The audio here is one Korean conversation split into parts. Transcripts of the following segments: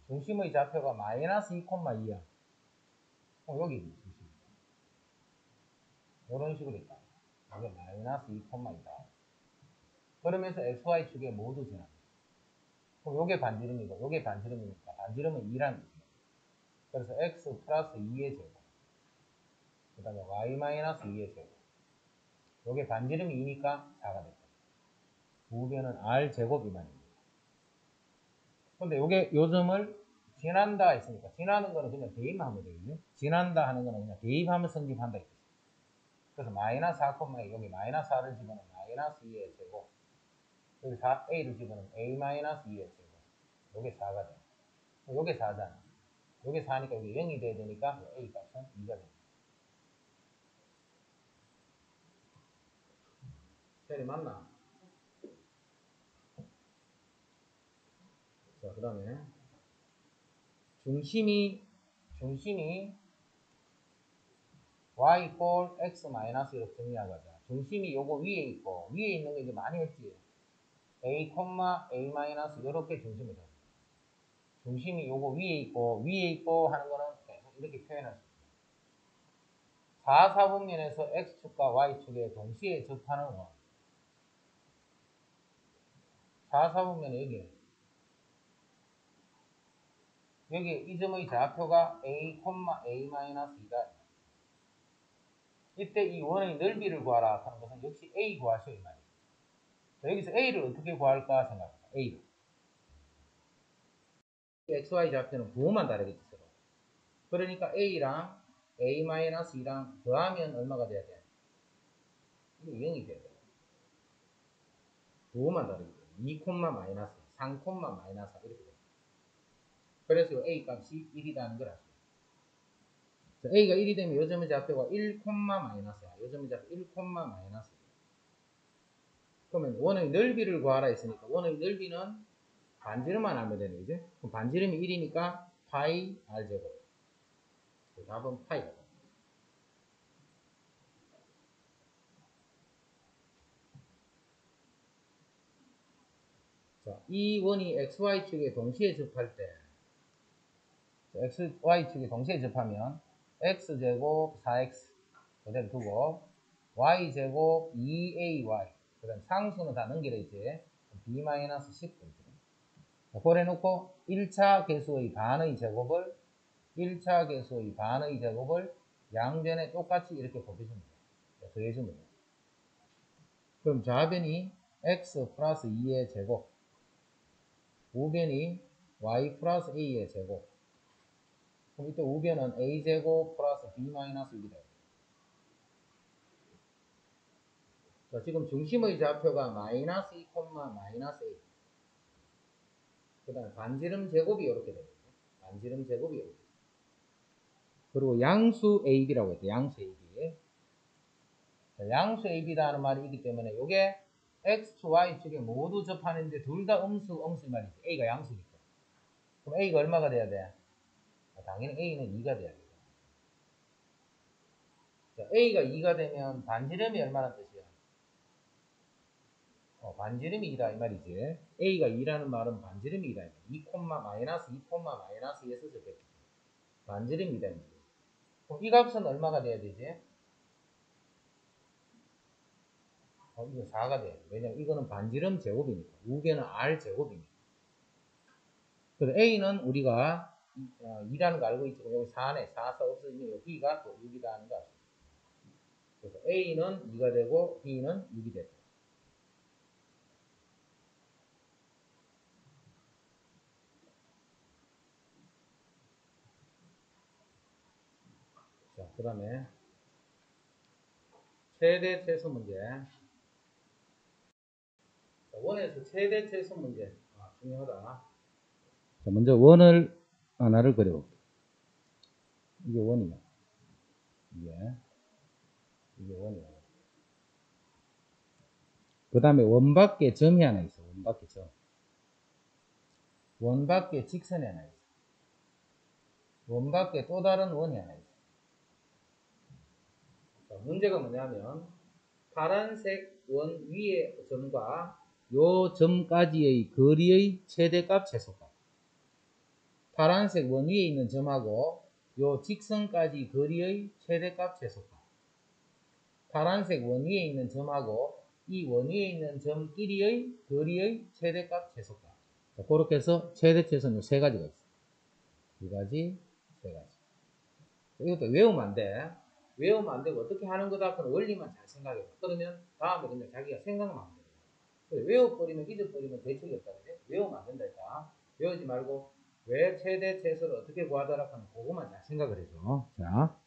중심의 좌표가 마이너스 2,2야. 여기 중심. 이런 식으로 있다. 이게 마이너스 2,2다. 그러면서 XY축에 모두 지나. 그럼 요게 반지름이고, 요게 반지름이니까, 반지름은 2라는 뜻이에요. 그래서 X 플러스 2의 제곱. 그 다음에 Y 마이너스 2의 제곱. 요게 반지름이 2니까 4가 됐다. 우변은 R 제곱 미만입니다. 근데 요게 요점을 지난다 했으니까, 지나는 거는 그냥 대입하면 되겠네. 지난다 하는 거는 그냥 대입하면 성립한다 했어요. 그래서 마이너스 4,2 여기 마이너스 4를 집어넣으면 마이너스 2의 제곱. 여기 4a를 집어넣으면 a 마이너스 2의 제곱. 요게 4가 돼. 요게 4잖아. 요게 4니까 여기 0이 돼야 되니까 a 값은 2가 됩니다. 셀이 맞나? 자, 그 다음에 중심이 y 꼴 x 마이너스 이렇게 정리하자. 중심이 요거 위에 있고, 위에 있는 거 이제 많이 했지. a, a 마이너스 이렇게 중심을 잡아. 중심이 요거 위에 있고 하는 거는 계속 이렇게 표현할 수 있어요. 4, 4분면에서 x축과 y축에 동시에 접하는 원. 4, 4분면에 여기 이 점의 좌표가 a, a-2다. 이때 이 원의 넓이를 구하라 하는 것은 역시 a 구하시오 이 말이에요. 자, 여기서 a를 어떻게 구할까 생각합니다. a를. xy 좌표는 부호만 다르겠지 서로. 그러니까 a랑 a-2랑 더하면 얼마가 돼야 돼? 이게 0이 돼야 돼. 부호만 다르겠지. 2, 마이너스, 3, 마이너스 이렇게 돼. 그래서 a 값이 1이라는 걸 아시죠? a가 1이 되면 요점의 좌표가 1, 마이너스야. 요점의 좌표 1, 마이너스. 그러면 원의 넓이를 구하라 했으니까 원의 넓이는 반지름만 알면 되네, 이제. 그럼 반지름이 1이니까 파이 r 제곱. 답은 파이가 됩니다. 자, 이 원이 xy축에 동시에 접할 때, xy축에 동시에 접하면 x제곱 4x 그대로 두고 y제곱 2ay 그 다음 상수는 다 넘기려 있지. b-10 그래놓고 1차 계수의 반의 제곱을 1차 계수의 반의 제곱을 양변에 똑같이 이렇게 곱해줍니다. 더해줍니다. 그럼 좌변이 x 플러스 2의 제곱, 우변이 y 플러스 a의 제곱. 그럼 이때 우변은 a제곱 플러스 b 마이너스 6이다. 자, 지금 중심의 좌표가 마이너스 2, 마이너스 a. 그 다음에 반지름 제곱이 이렇게 됩니다. 반지름 제곱이 이렇게. 그리고 양수 ab라고 했대. 양수 ab. 자, 양수 ab다는 말이 있기 때문에 이게 x, y 축에 모두 접하는데 둘 다 음수 말이지. a가 양수니까. 그럼 a가 얼마가 돼야 돼? 당연히 a는 2가 돼야 돼. 자, a가 2가 되면 반지름이 얼마나 뜻이야? 반지름이 2다 이 말이지. a가 2라는 말은 반지름이 2다. 2, 마이너스 2, 마이너스 2에서 적겠지. 반지름이 2다. 그럼 이 값은 얼마가 돼야 되지? 이거 4가 돼. 왜냐면 이거는 반지름 제곱이니까. 우변은 r 제곱이니까. 그래서 a는 우리가 2라는 거 알고 있지만 여기 4네. 4서 없어지면 여기 b가 또 6이라는 거 알수 있어요. 그래서 a는 2가 되고 b는 6이 되고. 자, 그 다음에 최대 최소 문제. 자, 원에서 최대 최소 문제. 중요하다. 자, 먼저 원을 하나를 그려볼게요. 이게 원이야. 이게 원이야. 그 다음에 원 밖에 점이 하나 있어. 원 밖에 점. 원 밖에 직선이 하나 있어. 원 밖에 또 다른 원이 하나 있어. 자, 문제가 뭐냐면 파란색 원 위의 점과 요 점까지의 거리의 최대값, 최소값. 파란색 원 위에 있는 점하고 요 직선까지 거리의 최대값 최소값. 파란색 원 위에 있는 점하고 이 원 위에 있는 점끼리의 거리의 최대값 최소값. 자, 그렇게 해서 최대 최소는 세 가지가 있어요. 두 가지, 세 가지. 이것도 외우면 안 돼. 외우면 안 되고 어떻게 하는 거다 그런 원리만 잘 생각해. 그러면 다음에 그냥 자기가 생각만 하면 돼. 외워버리면 잊어버리면 대책이 없다. 그래? 외우면 안 된다니까. 외우지 말고 왜 최대 최소를 어떻게 구하더라 하는 그거만 잘 생각을 해줘. 자,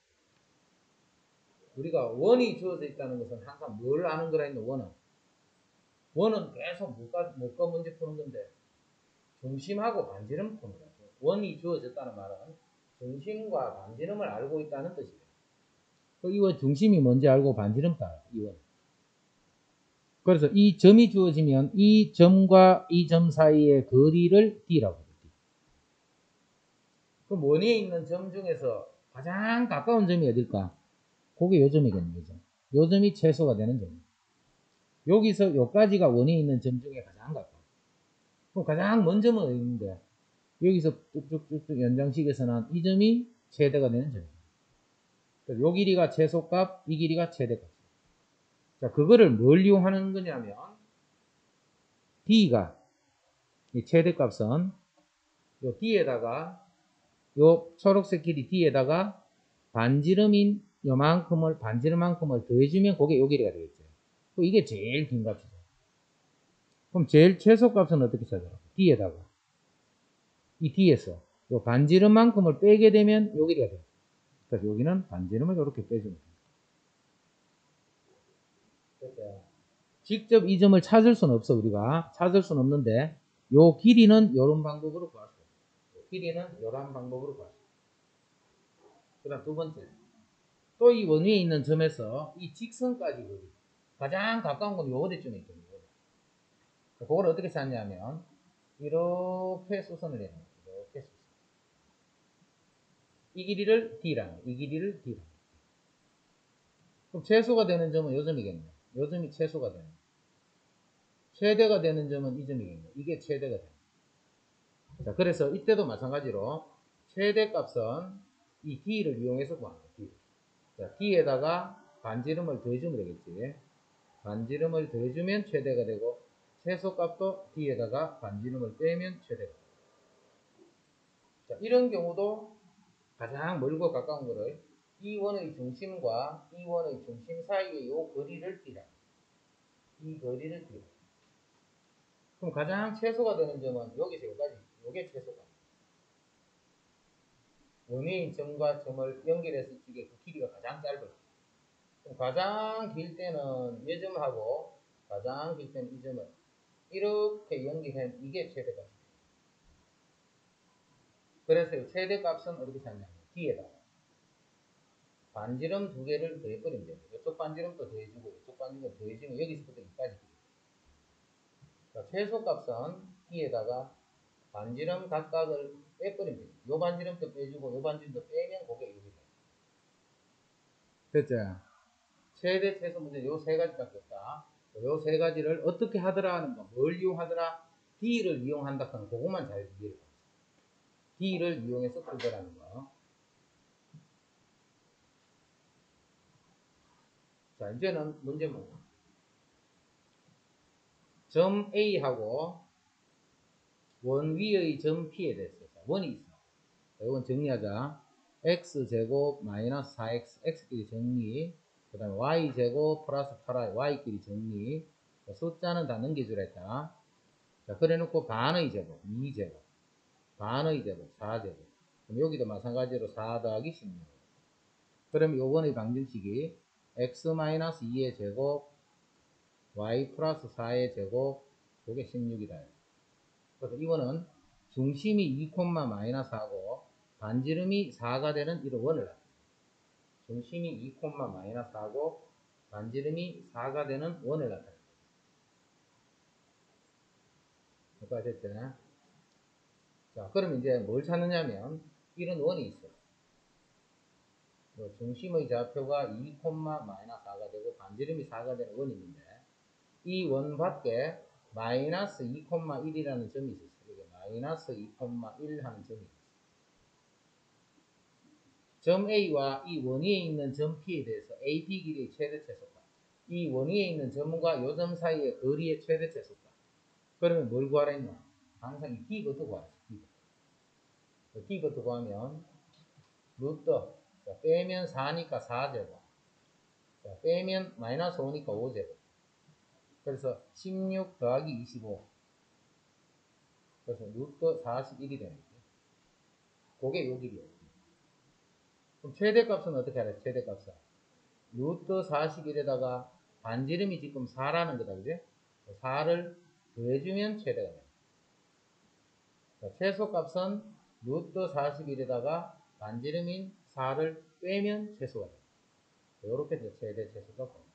우리가 원이 주어져 있다는 것은 항상 뭘 아는 거라 했노? 원은 계속 뭐가 문제 푸는 건데 중심하고 반지름 푸는 거죠. 원이 주어졌다는 말은 중심과 반지름을 알고 있다는 뜻이에요. 이원 중심이 뭔지 알고 반지름 따라 이원. 그래서 이 점이 주어지면 이 점과 이 점 사이의 거리를 D라고 해요. 그럼 원에 있는 점 중에서 가장 가까운 점이 어딜까? 그게 요 점이겠네. 요 점이 최소가 되는 점. 여기서 요까지가 원에 있는 점 중에 가장 가까워. 그럼 가장 먼 점은 어디 있는데? 여기서 쭉쭉쭉쭉 연장식에서는 이 점이 최대가 되는 점이에요. 요 길이가 최소값, 이 길이가 최대값. 자, 그거를 뭘 이용하는 거냐면 D가 이 최대값은 요 D에다가 요 초록색 길이 D에다가 반지름인 요만큼을 반지름만큼을 더해주면 그게 요 길이가 되겠죠. 이게 제일 긴 값이죠. 그럼 제일 최소값은 어떻게 찾아요? D에다가 이 D에서 요 반지름만큼을 빼게 되면 요 길이가 돼요. 그래서 여기는 반지름을 이렇게 빼주면 돼요. 직접 이 점을 찾을 수는 없어. 우리가 찾을 수는 없는데 요 길이는 요런 방법으로 구할 수 있어요. 길이는 요런 방법으로 구할 수 있어요. 그 다음 두 번째, 또 이 원 위에 있는 점에서 이 직선까지 거리 가장 가까운 건 요 어디쯤에 있거든요. 그걸 어떻게 찾냐면 이렇게 수선을 해요. 이렇게 수선. 이 길이를 D랑 이 길이를 D랑. 그럼 최소가 되는 점은 요 점이겠네요. 요 점이 최소가 되는. 최대가 되는 점은 이 점이겠네요. 이게 최대가 되는. 자, 그래서 이때도 마찬가지로 최대값은 이 D를 이용해서 구합니다. D. 자, D에다가 반지름을 더해주면 되겠지. 반지름을 더해주면 최대가 되고 최소값도 D에다가 반지름을 빼면 최대가 됩니다. 자, 이런 경우도 가장 멀고 가까운 거를 이 원의 중심과 이 원의 중심 사이의 이 거리를 D라. 이 거리를 D라. 그럼 가장 최소가 되는 점은 여기서 여기까지. 이게 최소가. 원의 점과 점을 연결했을 적에 그 길이가 가장 짧아요. 그럼 가장 길 때는 이 점하고 가장 길 때는 이 점을 이렇게 연결한 이게 최대값이에요. 그래서 최대값은 어떻게 찾냐면 D에다가 반지름 두 개를 더해버리면 돼요. 이쪽 반지름도 더해주고 이쪽 반지름도 더해주면 여기서부터 여기까지. 최소값은 D에다가 반지름 각각을 빼버리면 돼요. 요 반지름도 빼주고 요 반지름도 빼면 그게 여기가. 됐죠? 최대 최소 문제 요 세 가지밖에 없다. 요 세 가지를 어떻게 하더라 하는 거, 뭘 이용하더라? D를 이용한다 하는 그것만 잘 이해를 해보세요. D를 이용해서 풀더라는 거. 자, 이제는 문제문. 점 A하고 원 위의 점 P에 대해서. 자, 원이 있어. 자, 이건 정리하자. x제곱 마이너스 4x, x끼리 정리. 그 다음에 y제곱 플러스 8y, y끼리 정리. 자, 숫자는 다 넘겨주라 했다. 자, 그래 놓고 반의 제곱, 2제곱, 반의 제곱, 4제곱. 그럼 여기도 마찬가지로 4 더하기 16. 그럼 요번의 방정식이 x-2의 제곱, y 플러스 4의 제곱, 요게 16이다. 그래서 이거는 중심이 2, 마이너스 하고 반지름이 4가 되는 이런 원을 나타냅니다. 중심이 2, 마이너스 하고 반지름이 4가 되는 원을 나타냅니다. 여기까지 됐잖아요. 자, 그럼 이제 뭘 찾느냐면 이런 원이 있어요. 중심의 좌표가 2, 마이너스 4가 되고 반지름이 4가 되는 원이 있는데 이 원 밖에 마이너스 2, 1이라는 점이 있었어요. 여기 마이너스 2, 1 하는 점이 있어요. 점 A와 이 원위에 있는 점 P에 대해서 A, B 길이의 최대 최소값. 이 원위에 있는 점과 요 점 사이의 거리의 최대 최소값. 그러면 뭘 구하라 했냐? 항상 이 D부터 구하라. D부터 구하면 루트 빼면 4니까 4제곱. 빼면 마이너스 5니까 5제곱. 그래서 16 더하기 25. 그래서 루트 41이 되는 거죠. 그게 요 길이에요. 그럼 최대값은 어떻게 하래? 최대값은 루트 41에다가 반지름이 지금 4라는 거다, 그지? 4를 더해주면 최대가 돼요. 최소값은 루트 41에다가 반지름인 4를 빼면 최소가 돼요. 이렇게 최대 최소가 됩니다.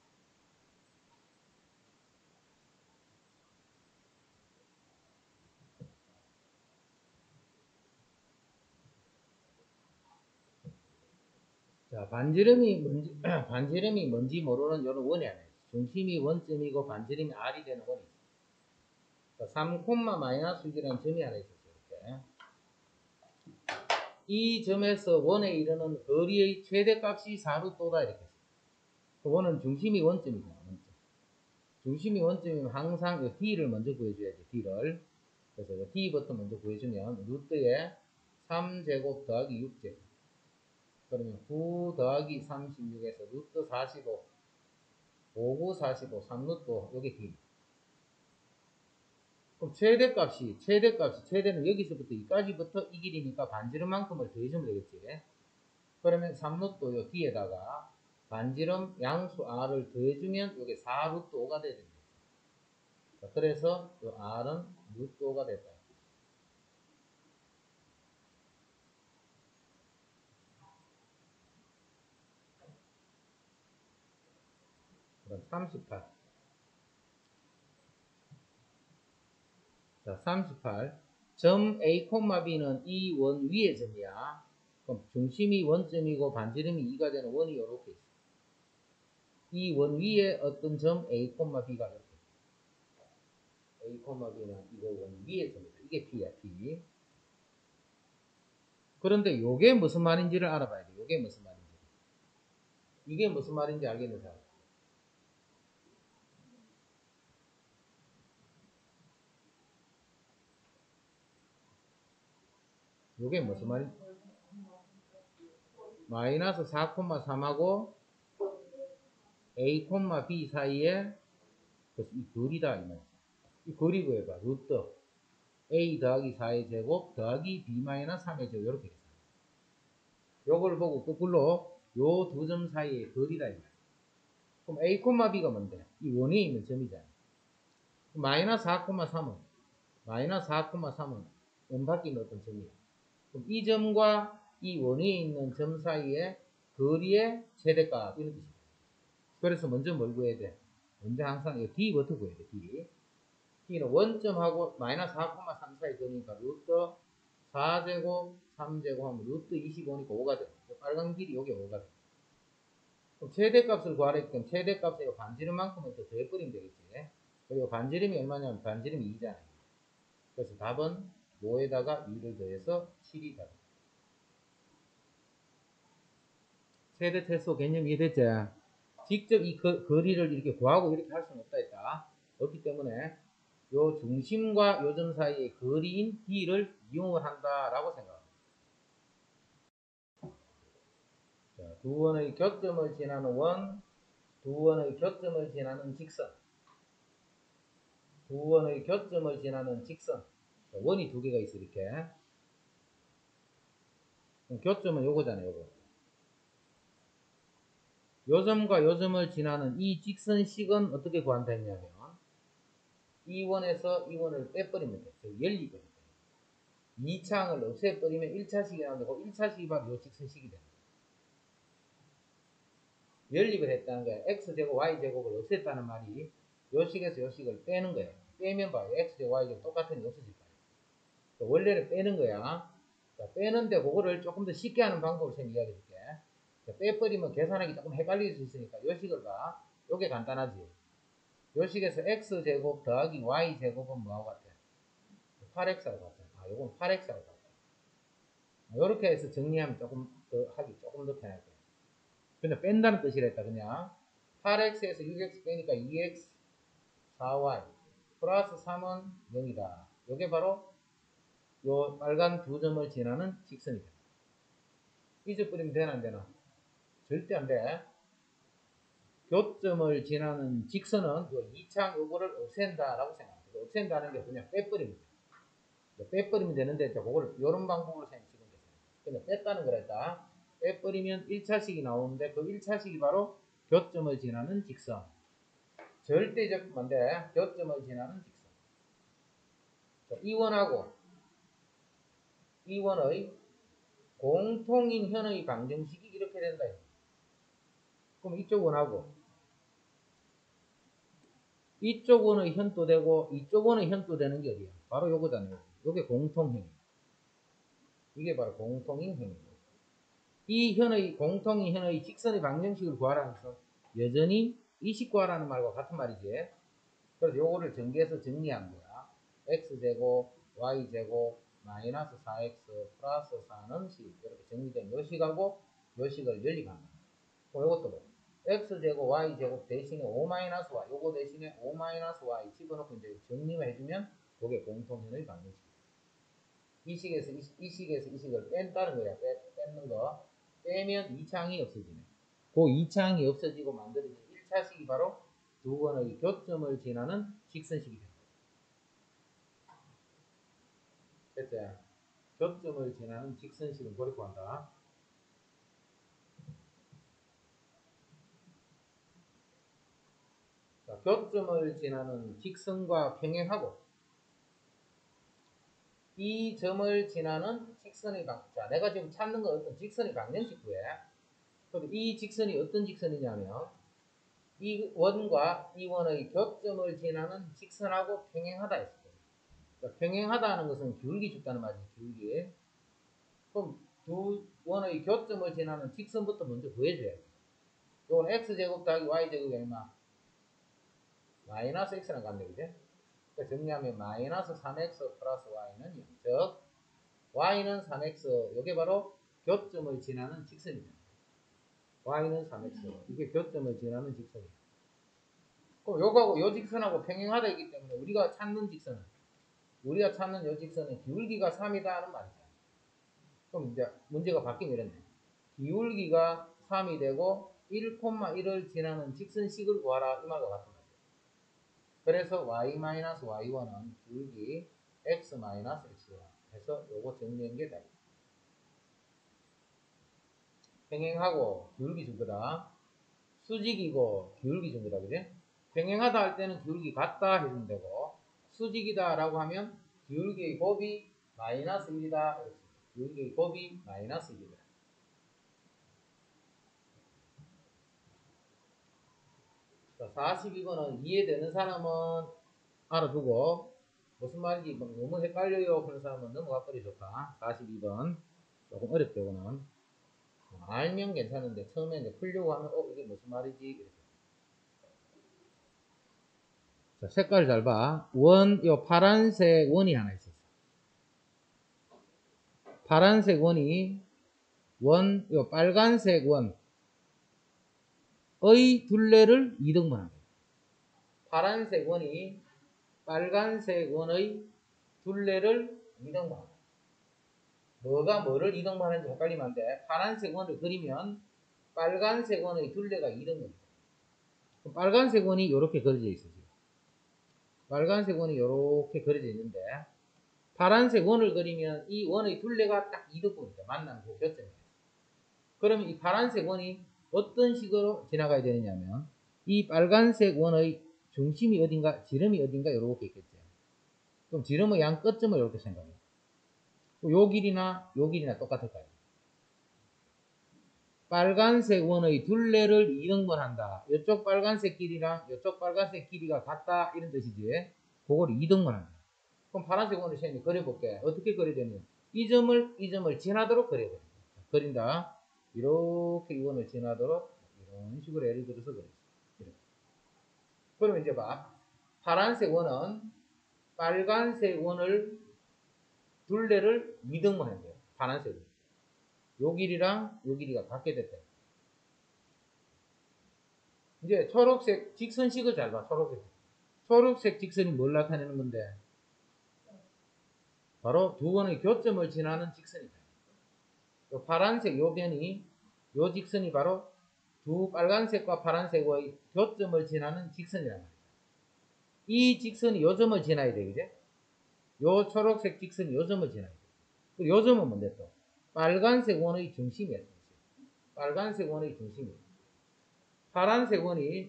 자, 반지름이 뭔지 모르는 이런 원이 하나 있어요. 중심이 원점이고 반지름이 R이 되는 원이 있어요. 3, 마이너스 6이라는 점이 하나 있었어요. 이렇게. 이 점에서 원에 이르는 거리의 최대값이 4루트다 이렇게 했어요. 원은 중심이 원점이잖아요. 원점. 중심이 원점이면 항상 이 D를 먼저 구해줘야지. D를. 그래서 D부터 먼저 구해주면 루트에 3제곱 더하기 6제곱. 그러면 9 더하기 36에서 루트 45, 5, 9, 45, 3루트, 여기 D. 그럼 최대는 여기서부터 여기까지부터 이 길이니까 반지름만큼을 더해주면 되겠지. 그러면 3루트 요 D에다가 반지름 양수 R을 더해주면 이게 4루트 5가 돼야 됩니다. 그래서 요 R은 루트 5가 됐다. 그럼 38. 자, 38. 점 A, B는 이 원 위의 점이야. 그럼 중심이 원점이고 반지름이 2가 되는 원이 이렇게 있어. 이 원 위에 어떤 점 A, B가 이렇게 있어. A, B는 이거 원 위의 점이다. 이게 P야, P. 그런데 요게 무슨 말인지를 알아봐야 돼. 요게 무슨 말인지. 이게 무슨 말인지 알겠는 사람. 요게 무슨 말인지. 마이너스 4,3하고 A, B 사이에 이 거리다. 이 거리 구해봐. 루트 A 더하기 4의 제곱 더하기 B 마이너스 3의 제곱 이렇게 해서 요걸 보고 거꾸로 요 두 점 사이의 거리다. 그럼 A, B가 뭔데? 이 원위에 있는 점이잖아. 마이너스 4,3은 마이너스 4,3은 원바뀌는 어떤 점이야. 그럼 이 점과 이 원위에 있는 점 사이의 거리의 최대값 이런 뜻이야. 그래서 먼저 뭘 구해야 돼? 먼저 항상 이 D부터 구해야 돼. D. D는 원점하고 마이너스 4,3 사이 거니까 루트 4제곱 3제곱 하면 루트 25니까 5가 돼. 빨간 길이 여기 5가 돼. 그럼 최대값을 구하라 했기 최대값에 반지름만큼은 더 더해버리면 되겠지. 그리고 반지름이 얼마냐면 반지름이 2잖아요. 그래서 답은 5에다가 2를 더해서 7이 답. 최대 최소 개념 이해됐지? 직접 이 거리를 이렇게 구하고 이렇게 할 수는 없다 했다. 없기 때문에 요 중심과 요 점 사이의 거리인 D를 이용을 한다라고 생각합니다. 자, 두 원의 교점을 지나는 원, 두 원의 교점을 지나는 직선. 두 원의 교점을 지나는 직선. 자, 원이 두 개가 있어 이렇게. 교점은 요거잖아요, 요거. 요 점과 요 점을 지나는 이 직선식은 어떻게 구한다 했냐면 이 원에서 이 원을 빼버리면 돼. 열리거든요. 2차항을 없애버리면 1차식이 나오는데 그 1차식이 바로 요 직선식이 됩니다. 연립을 했다는 거야. x제곱 y제곱을 없앴다는 말이 요 식에서 요 식을 빼는 거예요. 빼면 봐요. x제곱 y제곱 똑같으니 없어질 거예요. 원래를 빼는 거야. 자, 빼는데 그거를 조금 더 쉽게 하는 방법을 쌤 이야기해 줄게. 빼버리면 계산하기 조금 헷갈릴 수 있으니까 요 식을 봐. 요게 간단하지. 요 식에서 x제곱 더하기 y제곱은 뭐하고 같아? 8x하고 같아. 요건 8x하고 같아. 요렇게 해서 정리하면 조금 더 하기 조금 더 편할 거예요. 그냥 뺀다는 뜻이라 했다. 그냥 8x에서 6x 빼니까 2x 4y 플러스 3은 0이다. 이게 바로 요 빨간 두 점을 지나는 직선이다. 잊어버리면 되나 안 되나? 절대 안 돼. 교점을 지나는 직선은 요 2창 요거를 없앤다라고 생각합니다. 없앤다는 게 그냥 빼버립니다. 빼버리면 되는데 그거를 이런 방법으로 생각하시면 돼요. 그냥 뺐다는 거랬다. 빼버리면 1차식이 나오는데 그 1차식이 바로 교점을 지나는 직선. 절대적 건데 교점을 지나는 직선. 이원하고 이원의 공통인 현의 방정식이 이렇게 된다. 그럼 이쪽 원하고 이쪽 원의 현도 되고 이쪽 원의 현도 되는 게 어디야? 바로 요거잖아요. 요게 공통현. 이게 바로 공통인 현입니다. 이 현의 공통인 현의 직선의 방정식을 구하라는 것은 여전히 이식 구하라는 말과 같은 말이지. 그래서 요거를 전개해서 정리한 거야. x제곱 y제곱 마이너스 4x 플러스 4는 10 이렇게 정리된 요식하고 요식을 연립한다. 요것도 뭐 x제곱 y제곱 대신에 5-y 요거 대신에 5-y 집어넣고 이제 정리만 해주면 그게 공통현의 방정식. 이 식에서 이 식을 뺀다는 거야. 뺏는 거. 빼면 2창이 없어지네. 그 2창이 없어지고 만들어진 1차식이 바로 두 번의 교점을 지나는 직선식이 됩니다. 됐죠? 교점을 지나는 직선식을 그렇게 한다. 자, 교점을 지나는 직선과 평행하고 이 점을 지나는 직선의 자, 내가 지금 찾는 건 어떤 직선의 방정식 구해. 그럼 이 직선이 어떤 직선이냐면 이 원과 이 원의 교점을 지나는 직선하고 평행하다 했어요. 그러니까 평행하다는 것은 기울기 줍다는 말이지. 기울기. 그럼 두 원의 교점을 지나는 직선부터 먼저 구해줘야 돼. 이건 x제곱 더하기 y제곱이 얼마? 마이너스 x랑 같네, 그죠? 그러니까 정리하면 마이너스 3x 플러스 y는 0. 즉 y는 3x. 이게 바로 교점을 지나는 직선입니다. y는 3x. 이게 교점을 지나는 직선이에요. 그럼 요거하고 요 직선하고 평행하다이기 때문에 우리가 찾는 직선은 요 직선은 기울기가 3이다 하는 말이죠. 그럼 이제 문제가 바뀌면 이랬네. 기울기가 3이 되고 1,1을 지나는 직선식을 구하라 이 말과 같은 말이에요. 그래서 y-y1은 기울기 x-x1 해서 요거 정리한 게 답이에요. 평행하고 기울기 준 거다. 수직이고 기울기 준 거다. 그지? 평행하다 할 때는 기울기 같다 해주면 되고 수직이다 라고 하면 기울기의 곱이 마이너스 1이다. 기울기의 곱이 마이너스 1이다. 자, 42번은 이해되는 사람은 알아두고 무슨 말인지 너무 헷갈려요 그런 사람은 넘어가 버리 좋다. 42번 조금 어렵죠 이거는. 알면 괜찮은데 처음에 이제 풀려고 하면 이게 무슨 말이지 이렇게. 자, 색깔 잘 봐. 요 파란색 원이 하나 있었어. 파란색 원이 요 빨간색 원의 둘레를 2등분 합니다. 파란색 원이 빨간색 원의 둘레를 2등분 합니다. 뭐가 뭐를 2등분 하는지 헷갈리면 안 돼. 파란색 원을 그리면 빨간색 원의 둘레가 2등분입니다. 빨간색 원이 이렇게 그려져 있어요. 빨간색 원이 이렇게 그려져 있는데 파란색 원을 그리면 이 원의 둘레가 딱 2등분입니다. 만나는 그 교점이에요. 그러면 이 파란색 원이 어떤 식으로 지나가야 되느냐면 이 빨간색 원의 중심이 어딘가 지름이 어딘가 이렇게 있겠죠. 그럼 지름의 양 끝점을 이렇게 생각해요. 요 길이나 요 길이나 똑같을까요? 빨간색 원의 둘레를 2등분 한다. 이쪽 빨간색 길이랑 이쪽 빨간색 길이가 같다 이런 뜻이지. 그걸 2등분 한다. 그럼 파란색 원을 쌤이 그려볼게. 어떻게 그려야 되냐? 이 점을 지나도록 그려야 돼. 그린다. 이렇게 이 원을 지나도록 이런 식으로 예를 들어서 그렸어. 이렇게. 그러면 이제 봐. 파란색 원은 빨간색 원을 둘레를 2등분 한대요. 파란색을. 요 길이랑 요 길이가 같게 됐다. 이제 초록색 직선식을 잘 봐. 초록색 직선이 뭘 나타내는 건데 바로 두 번의 교점을 지나는 직선이다. 요 파란색 요 변이 요 직선이 바로 두 빨간색과 파란색의 교점을 지나는 직선이란 말이야. 이 직선이 요 점을 지나야 돼, 그제? 요 초록색 직선이 요 점을 지나야 돼. 요 점은 뭔데 또? 빨간색 원의 중심이야. 빨간색 원의 중심이야. 파란색 원이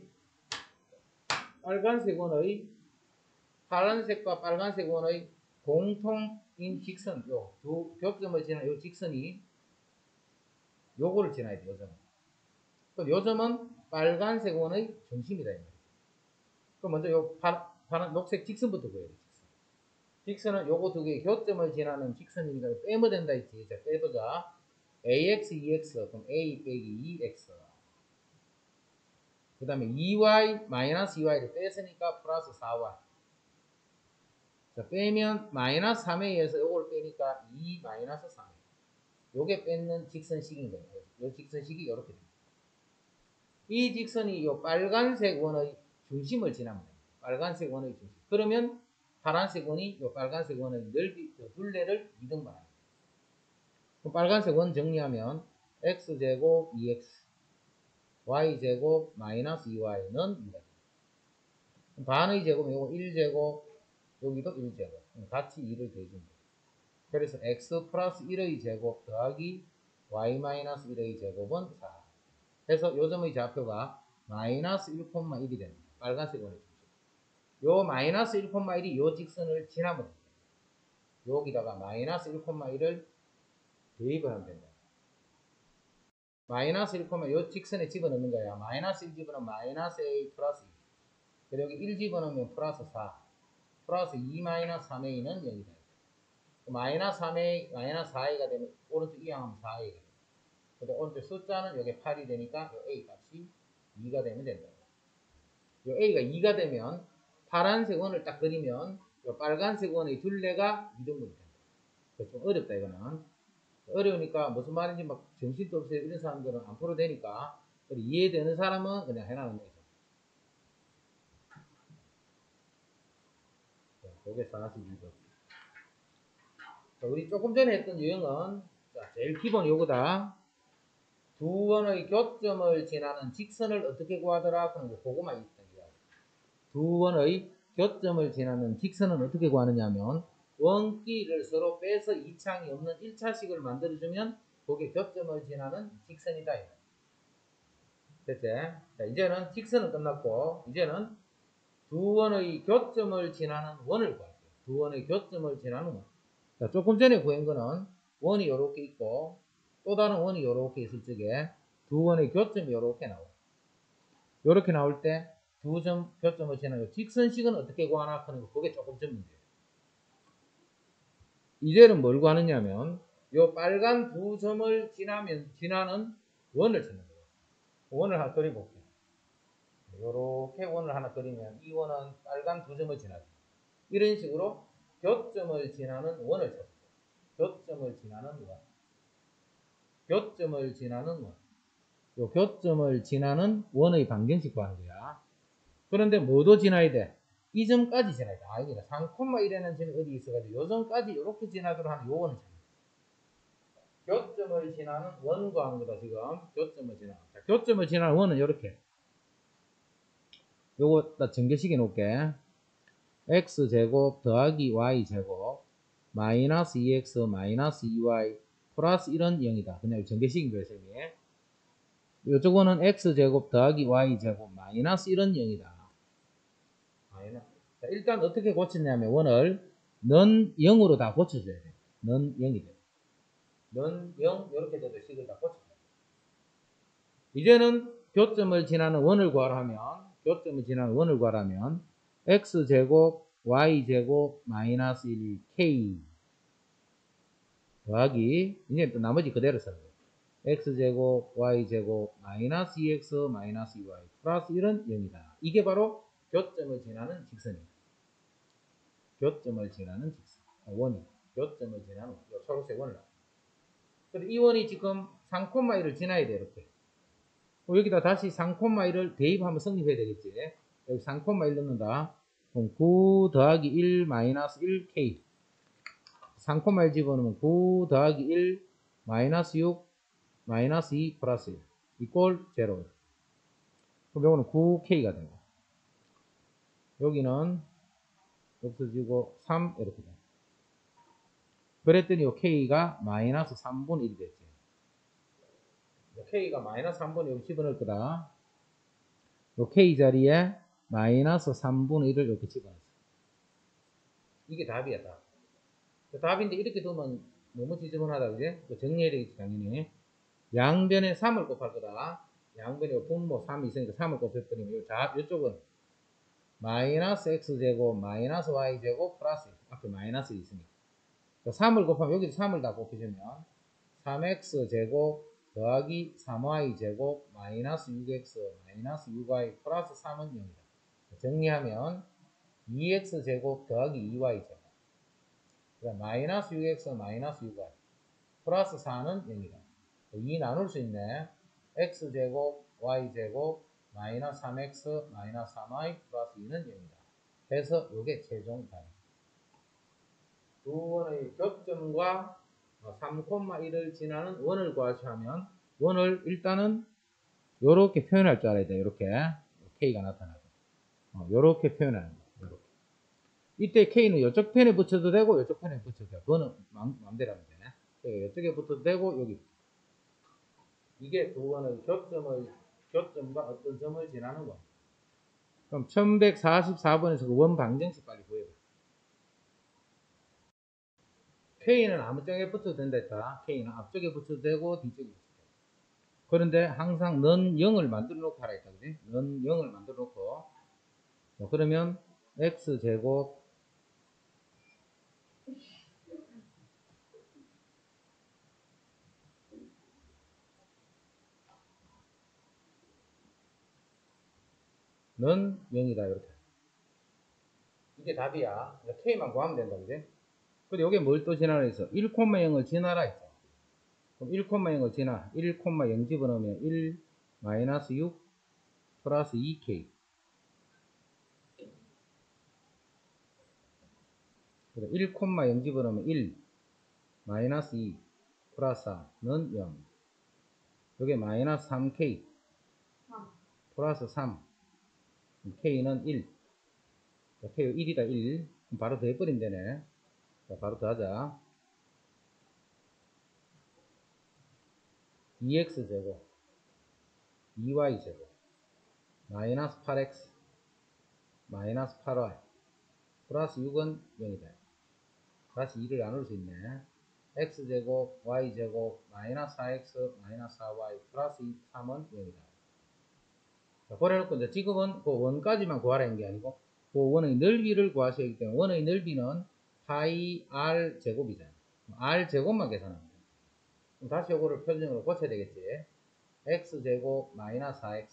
파란색과 빨간색 원의 공통인 직선, 요 두 교점을 지나는 요 직선이 요거를 지나야 돼, 요 점은. 그럼 요 점은 빨간색 원의 중심이다. 그럼 먼저 요 파란 녹색 직선부터 보여야 돼. 직선은 요거 두 개의 교점을 지나는 직선이니까 빼면 된다 했지. 자, 빼보자. ax, 2x, 그럼 a 빼기 2x. 그 다음에 2y, 마이너스 2y를 뺐으니까 플러스 4y. 자, 빼면 마이너스 3a에서 요걸 빼니까 2 마이너스 3a. 요게 뺏는 직선식인 거예요. 요 직선식이 요렇게 됩니다. 이 직선이 요 빨간색 원의 중심을 지납니다. 빨간색 원의 중심. 그러면 파란색 원이 요 빨간색 원의 넓이, 둘레를 이등분합니다. 빨간색 원 정리하면 x제곱 2x, y제곱 마이너스 2y는 2다. 반의 제곱은 요거 1제곱, 여기도 1제곱. 같이 2를 대줍니다. 그래서 x 플러스 1의 제곱 더하기 y 마이너스 1의 제곱은 4. 그래서 요점의 좌표가 마이너스 1,1이 됩니다. 빨간색 원의 중심. 요 마이너스 1,1이 요 직선을 지나면 됩니다. 여기다가 마이너스 1,1을 대입을 하면 된다. 마이너스 1, 요 직선에 집어넣는 거야. 마이너스 1 집어넣으면 마이너스 a 플러스 2. 그리고 여기 1 집어넣으면 플러스 4. 플러스 2 마이너스 3a는 0이다. 마이너스 3a, 마이너스 4a가 되면 오른쪽 이항하면 4a가 됩니다. 근데 오른쪽 숫자는 여기 8이 되니까 요 a 값이 2가 되면 된다. 요 a가 2가 되면 파란색 원을 딱 그리면 요 빨간색 원의 둘레가 이등분이 된다. 좀 어렵다 이거는. 어려우니까 무슨 말인지 막 정신도 없어요. 이런 사람들은 안 풀어도 되니까 이해되는 사람은 그냥 해놔는 거죠. 요게 42번. 우리 조금 전에 했던 유형은 제일 기본 요거다. 두 원의 교점을 지나는 직선을 어떻게 구하더라? 그런 거 그거만 있던 거야. 두 원의 교점을 지나는 직선은 어떻게 구하느냐면 원기를 서로 빼서 이창이 없는 1차식을 만들어주면 그게 교점을 지나는 직선이다. 됐지? 자, 이제는 직선은 끝났고 이제는 두 원의 교점을 지나는 원을 구할게요. 두 원의 교점을 지나는 원. 자, 조금 전에 구한 거는 원이 이렇게 있고 또 다른 원이 이렇게 있을 적에 두 원의 교점이 이렇게 나와요. 이렇게 나올 때 두 점 교점을 지나는 직선식은 어떻게 구하나 하는 거 그게 조금 전 문제예요. 이제는 뭘 구하느냐면 요 빨간 두 점을 지나는 원을 찾는 거예요. 원을 하나 그려볼게요. 요렇게 원을 하나 그리면 이 원은 빨간 두 점을 지나죠. 이런 식으로 교점을 지나는 원을 찾습니다. 교점을 지나는 원. 교점을 지나는 원. 요 교점을 지나는 원의 방정식 구하는 거야. 그런데 뭐도 지나야 돼? 이 점까지 지나야 돼. 아닙니다. 3,1이라는 점이 어디 있어가지고 요 점까지 이렇게 지나도록 하는 요 원을 찾는 거야. 교점을 지나는 원 구하는 거다 지금. 교점을 지나는. 자, 교점을 지나는 원은 이렇게. 요거 딱 전개식해 놓을게. x제곱 더하기 y제곱 마이너스 2x 마이너스 2y 플러스 1은 0이다. 그냥 전개식인 거예요, 선생님. 요쪽은 x제곱 더하기 y제곱 마이너스 1은 0이다. 자, 일단 어떻게 고쳤냐면 원을 넌 0으로 다 고쳐줘야 돼. 넌 0이 돼. 넌 0, 이렇게 돼도 식을 다 고쳐줘야 돼. 이제는 교점을 지나는 원을 구하라면 x제곱 y제곱 마이너스 1k 더하기 이제 또 나머지 그대로 써요. x제곱 y제곱 마이너스 2x 마이너스 2y 플러스 1은 0이다. 이게 바로 교점을 지나는 직선입니다. 교점을 지나는 직선. 원이 교점을 지나는 요 초록색 원을. 그래서 이 원이 지금 3,1을 지나야 돼, 이렇게. 여기다 다시 3,1을 대입하면 성립해야 되겠지. 여기 3,1 넣는다. 그럼 9 더하기 1 마이너스 1K. 3,1 집어넣으면 9 더하기 1 마이너스 6 마이너스 2 플러스 1 이꼴 0. 그럼 요거는 9K가 되고, 여기는 없어지고 3 이렇게 돼. 그랬더니 요 K가 마이너스 3분의 1이 됐지. K가 마이너스 3분의 1을 집어넣을 거다. 요 K 자리에 마이너스 3분의 1을 이렇게 집어넣었어. 이게 답이야, 답. 답인데 이렇게 두면 너무 지저분하다, 그지? 정리해야 되겠지, 당연히. 양변에 3을 곱할 거다. 양변에 분모 3이 있으니까 3을 곱했더니 이쪽은 마이너스 x제곱 마이너스 y제곱 플러스 앞에 마이너스 있으니까 3을 곱하면 여기서 3을 다 곱해주면 3x제곱 더하기 3y제곱 마이너스 6x 마이너스 6y 플러스 3은 0이다. 정리하면 2x제곱 더하기 2y제곱 마이너스 6x 마이너스 6y 플러스 4는 0이다. 2 나눌 수 있네. x제곱 y제곱 마이너스 3x 마이너스 3y 플러스 2는 0이다. 그래서 이게 최종 답입니다. 두 원의 교점과 3,1을 지나는 원을 구하시면 원을 일단은 이렇게 표현할 줄 알아야 돼. 이렇게 K가 나타나고 이렇게 표현하는 거. 요렇게. 이때 K는 이쪽 편에 붙여도 되고 이쪽 편에 붙여도 되고 그거는 마음대로 하면 돼. 이쪽에 붙어도 되고 여기 이게 두 원의 교점과 어떤 점을 지나는 원. 그럼 1144번에서 그 원 방정식 빨리 구해봐. K는 아무 쪽에 붙여도 된다 했다. K는 앞쪽에 붙여도 되고 뒤쪽에 붙여도 되고. 그런데 항상 넌 0을 만들어 놓고 하라 했다. 그지? 넌 0을 만들어 놓고. 그러면 X제곱 는 0이다. 이렇게. 이게 답이야. K만 구하면 된다. 그지? 근데 이게 뭘 또 지나라 했어? 1,0을 지나라 했어. 그럼 1,0을 지나. 1,0 집어넣으면 1 마이너스 6 플러스 2K. 1,0 집어넣으면 1 마이너스 2 플러스 4는 0. 여기 마이너스 3K 플러스 3 K는 1. K 1이다 1. 바로 더해버리면 되네. 자, 바로 더하자. 2x제곱 2y제곱 마이너스 8x 마이너스 8y 플러스 6은 0이다. 다시 2를 나눌 수 있네. x제곱 y제곱 마이너스 4x 마이너스 4y 플러스 3은 0이다. 자, 그래놓고 이제 지금은 그 원까지만 구하라는 게 아니고 그 원의 넓이를 구하셔야 하기 때문에 원의 넓이는 파이 r 제곱이잖아. r 제곱만 계산하면 돼. 그럼 다시 요거를 표준으로 고쳐야 되겠지. x제곱 마이너스 4x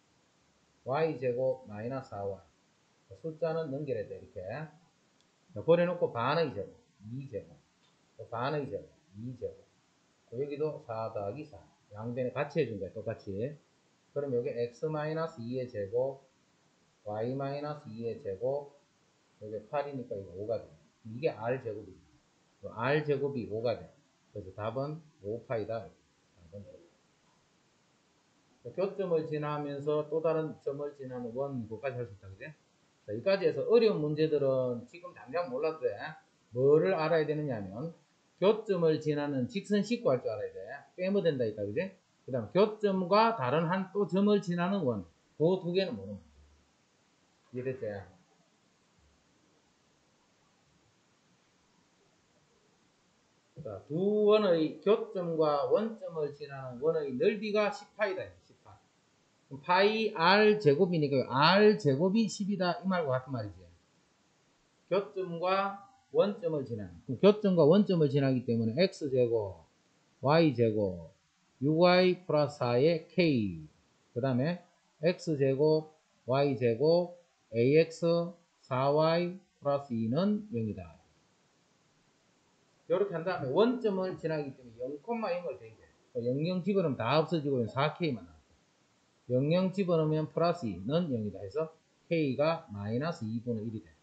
y제곱 마이너스 4y 숫자는 넘겨야 돼. 이렇게 버려놓고 반의 제곱 2제곱 반의 제곱 2제곱 여기도 4 더하기 4 양변에 같이 해준 거야. 똑같이. 그럼 여기 x-2의 제곱 y-2의 제곱 여기 8이니까 이거 5가 돼. 이게 r제곱이지. r제곱이 5가 돼. 그래서 답은 5파이다. 교점을 지나면서 또 다른 점을 지나는 원, 그거까지 할 수 있다. 그지? 자, 여기까지 해서 어려운 문제들은 지금 당장 몰라도 돼. 뭐를 알아야 되느냐 하면, 교점을 지나는 직선식 구할 줄 알아야 돼. 빼면 된다. 있다. 그지? 그 다음, 교점과 다른 한 또 점을 지나는 원. 그 두 개는 모르는 거야. 이해됐지? 자, 두 원의 교점과 원점을 지나는 원의 넓이가 10파이다. 10파. 파이 r 제곱이니까 r 제곱이 10이다 이 말과 같은 말이지. 교점과 원점을 지나는. 교점과 원점을 지나기 때문에 x 제곱, y 제곱, 6y 플러스 4의 k. 그 다음에 x 제곱, y 제곱, ax 4y 플러스 2는 0이다. 이렇게 한 다음에 원점을 지나기 때문에 0,0을 대입해. 00 집어넣으면 다 없어지고 4K만 나왔고 00 집어넣으면 플러스 2는 0이다 해서 K가 마이너스 2분의 1이 돼.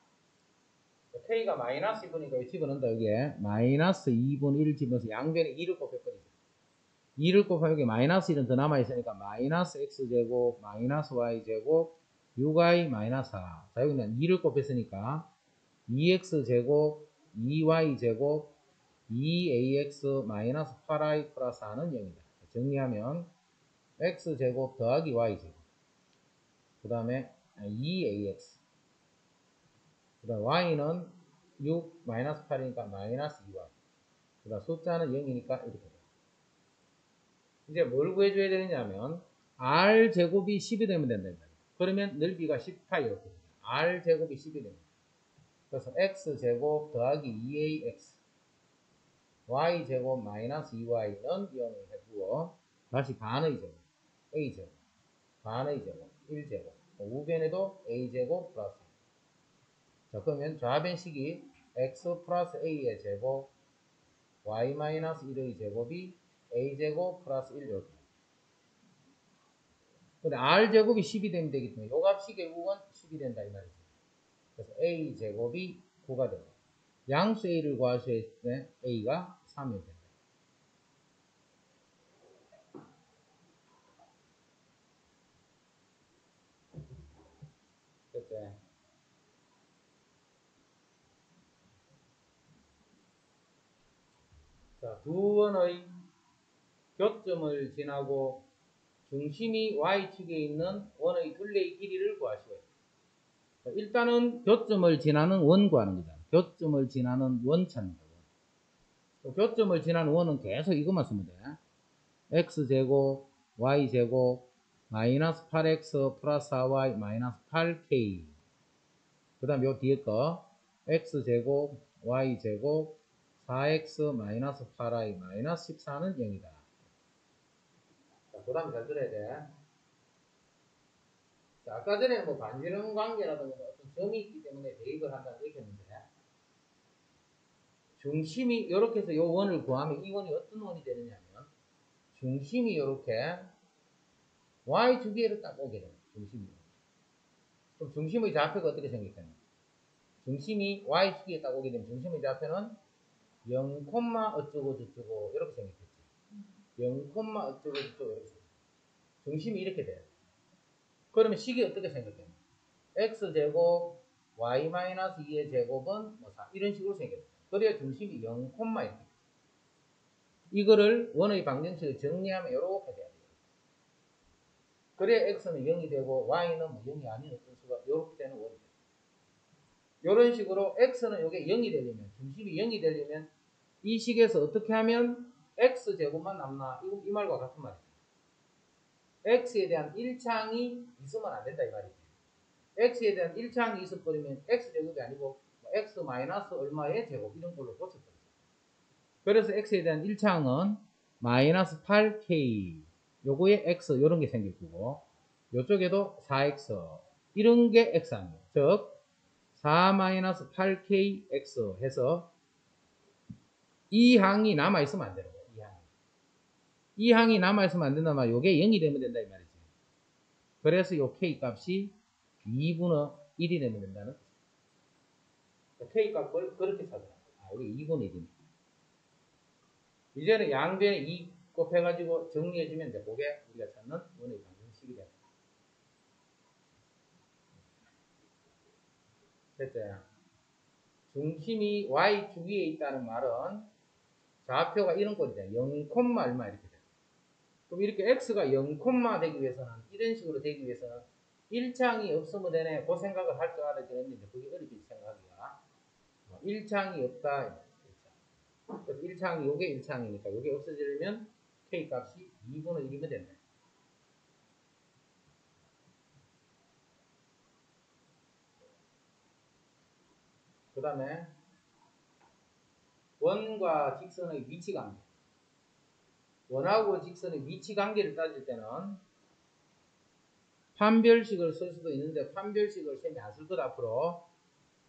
K가 마이너스 2분이니까 집어넣는다. 여기에 마이너스 2분의 1 집어넣어서 양변에 2를 곱했거든요. 2를 곱하면 여기 마이너스 1은 더 남아있으니까 마이너스 X제곱 마이너스 Y제곱 6Y 마이너스 4. 자 여기는 2를 곱했으니까 2X제곱 2Y제곱 2AX 마이너스 8Y 플러스 4는 0이다. 정리하면 X제곱 더하기 Y제곱 그 다음에 2AX 그 다음 Y는 6 마이너스 8이니까 마이너스 2Y 그 다음 숫자는 0이니까 이렇게 돼요. 이제 뭘 구해줘야 되느냐면 R제곱이 10이 되면 된다. 그러면 넓이가 10파이 이렇게 돼요. R제곱이 10이 됩니다. 그래서 X제곱 더하기 2AX Y제곱 마이너스 2Y는 0을 해주고 다시 반의 제곱 A제곱 반의 제곱 1제곱 우변에도 A제곱 플러스 1. 자 그러면 좌변식이 X 플러스 A의 제곱 Y 마이너스 1의 제곱이 A제곱 플러스 1 이렇게. 근데 R제곱이 10이 되면 되기 때문에 요 값이 결국은 10이 된다 이 말이죠. 그래서 A제곱이 9가 됩니다. 양수 A를 구하실 때 A가 3이 된다. 됐죠? 자, 두 원의 교점을 지나고 중심이 Y축에 있는 원의 둘레의 길이를 구하시고요. 자, 일단은 교점을 지나는 원 구하는 거잖아. 교점을 지나는 원 찾는 거고. 교점을 지나는 원은 계속 이것만 쓰면 돼. X제곱, Y제곱, 마이너스 8X 플러스 4Y 마이너스 8K. 그 다음 요 뒤에 거 X제곱, Y제곱, 4X 마이너스 8Y 마이너스 14는 0이다. 그 다음에 잘 들어야 돼. 자, 아까 전에 뭐 반지름 관계라든가 어떤 점이 있기 때문에 대입을 한다고 얘기했는데 중심이 이렇게 해서 요 원을 구하면 이 원이 어떤 원이 되느냐면 중심이 이렇게 Y 주기를 딱 오게 됩니다. 중심이. 그럼 중심의 좌표가 어떻게 생겼겠냐? 중심이 Y 주기에 딱 오게 되면 중심의 좌표는 0, 어쩌고 저쩌고 이렇게 생겼겠지. 0, 어쩌고 저쩌고 이렇게. 중심이 이렇게 돼요. 그러면 식이 어떻게 생겼겠냐? X제곱 Y-2의 제곱은 뭐 4 이런 식으로 생겼어요. 그래야 중심이 0, 이렇게. 이거를 원의 방정식을 정리하면 이렇게 돼야 돼요. 그래야 X는 0이 되고 Y는 뭐 0이 아닌 어떤 수가 이렇게 되는 원이 돼요. 이런 식으로 X는 이게 0이 되려면 중심이 0이 되려면 이 식에서 어떻게 하면 X제곱만 남나? 이 말과 같은 말이죠. X에 대한 1창이 있으면 안 된다 이 말이죠. X에 대한 1창이 있어버리면 X제곱이 아니고 X 마이너스 얼마의 제곱 이런 걸로 고쳐버려요. 그래서 X에 대한 1창은 마이너스 8K 요거에 X 요런 게 생길 거고 요쪽에도 4X 이런 게 X 아니에요. 즉 4 마이너스 8K X 해서 이 항이 남아있으면 안 되는 거예요. 이 항이 남아있으면 안 된단 말이에요. 요게 0이 되면 된다 이 말이죠. 그래서 요 K 값이 2분의 1이 되면 된다는 거죠. K 값을 그렇게 찾아요. 여기 2분의 1입니다. 이제는 양변에 2 곱해가지고 정리해주면 이제 그게 우리가 찾는 원의 방정식이 됩니다. 됐죠? 중심이 Y축 위에 있다는 말은 좌표가 이런 꼴이잖아요. 0, 얼마 이렇게 돼요. 그럼 이렇게 X가 0, 되기 위해서는 이런 식으로 되기 위해서는 1창이 없으면 되네. 그 생각을 할 줄 알아야 되는데 그게 어렵게 생각이야. 1창이 없다. 1창. 그래서 1창이 요게 1창이니까 요게 없어지려면 K 값이 2분의 1이면 된다. 그 다음에 원과 직선의 위치 관계. 원하고 직선의 위치 관계를 따질 때는 판별식을 쓸 수도 있는데 판별식을 쌤이 안 쓸 것 앞으로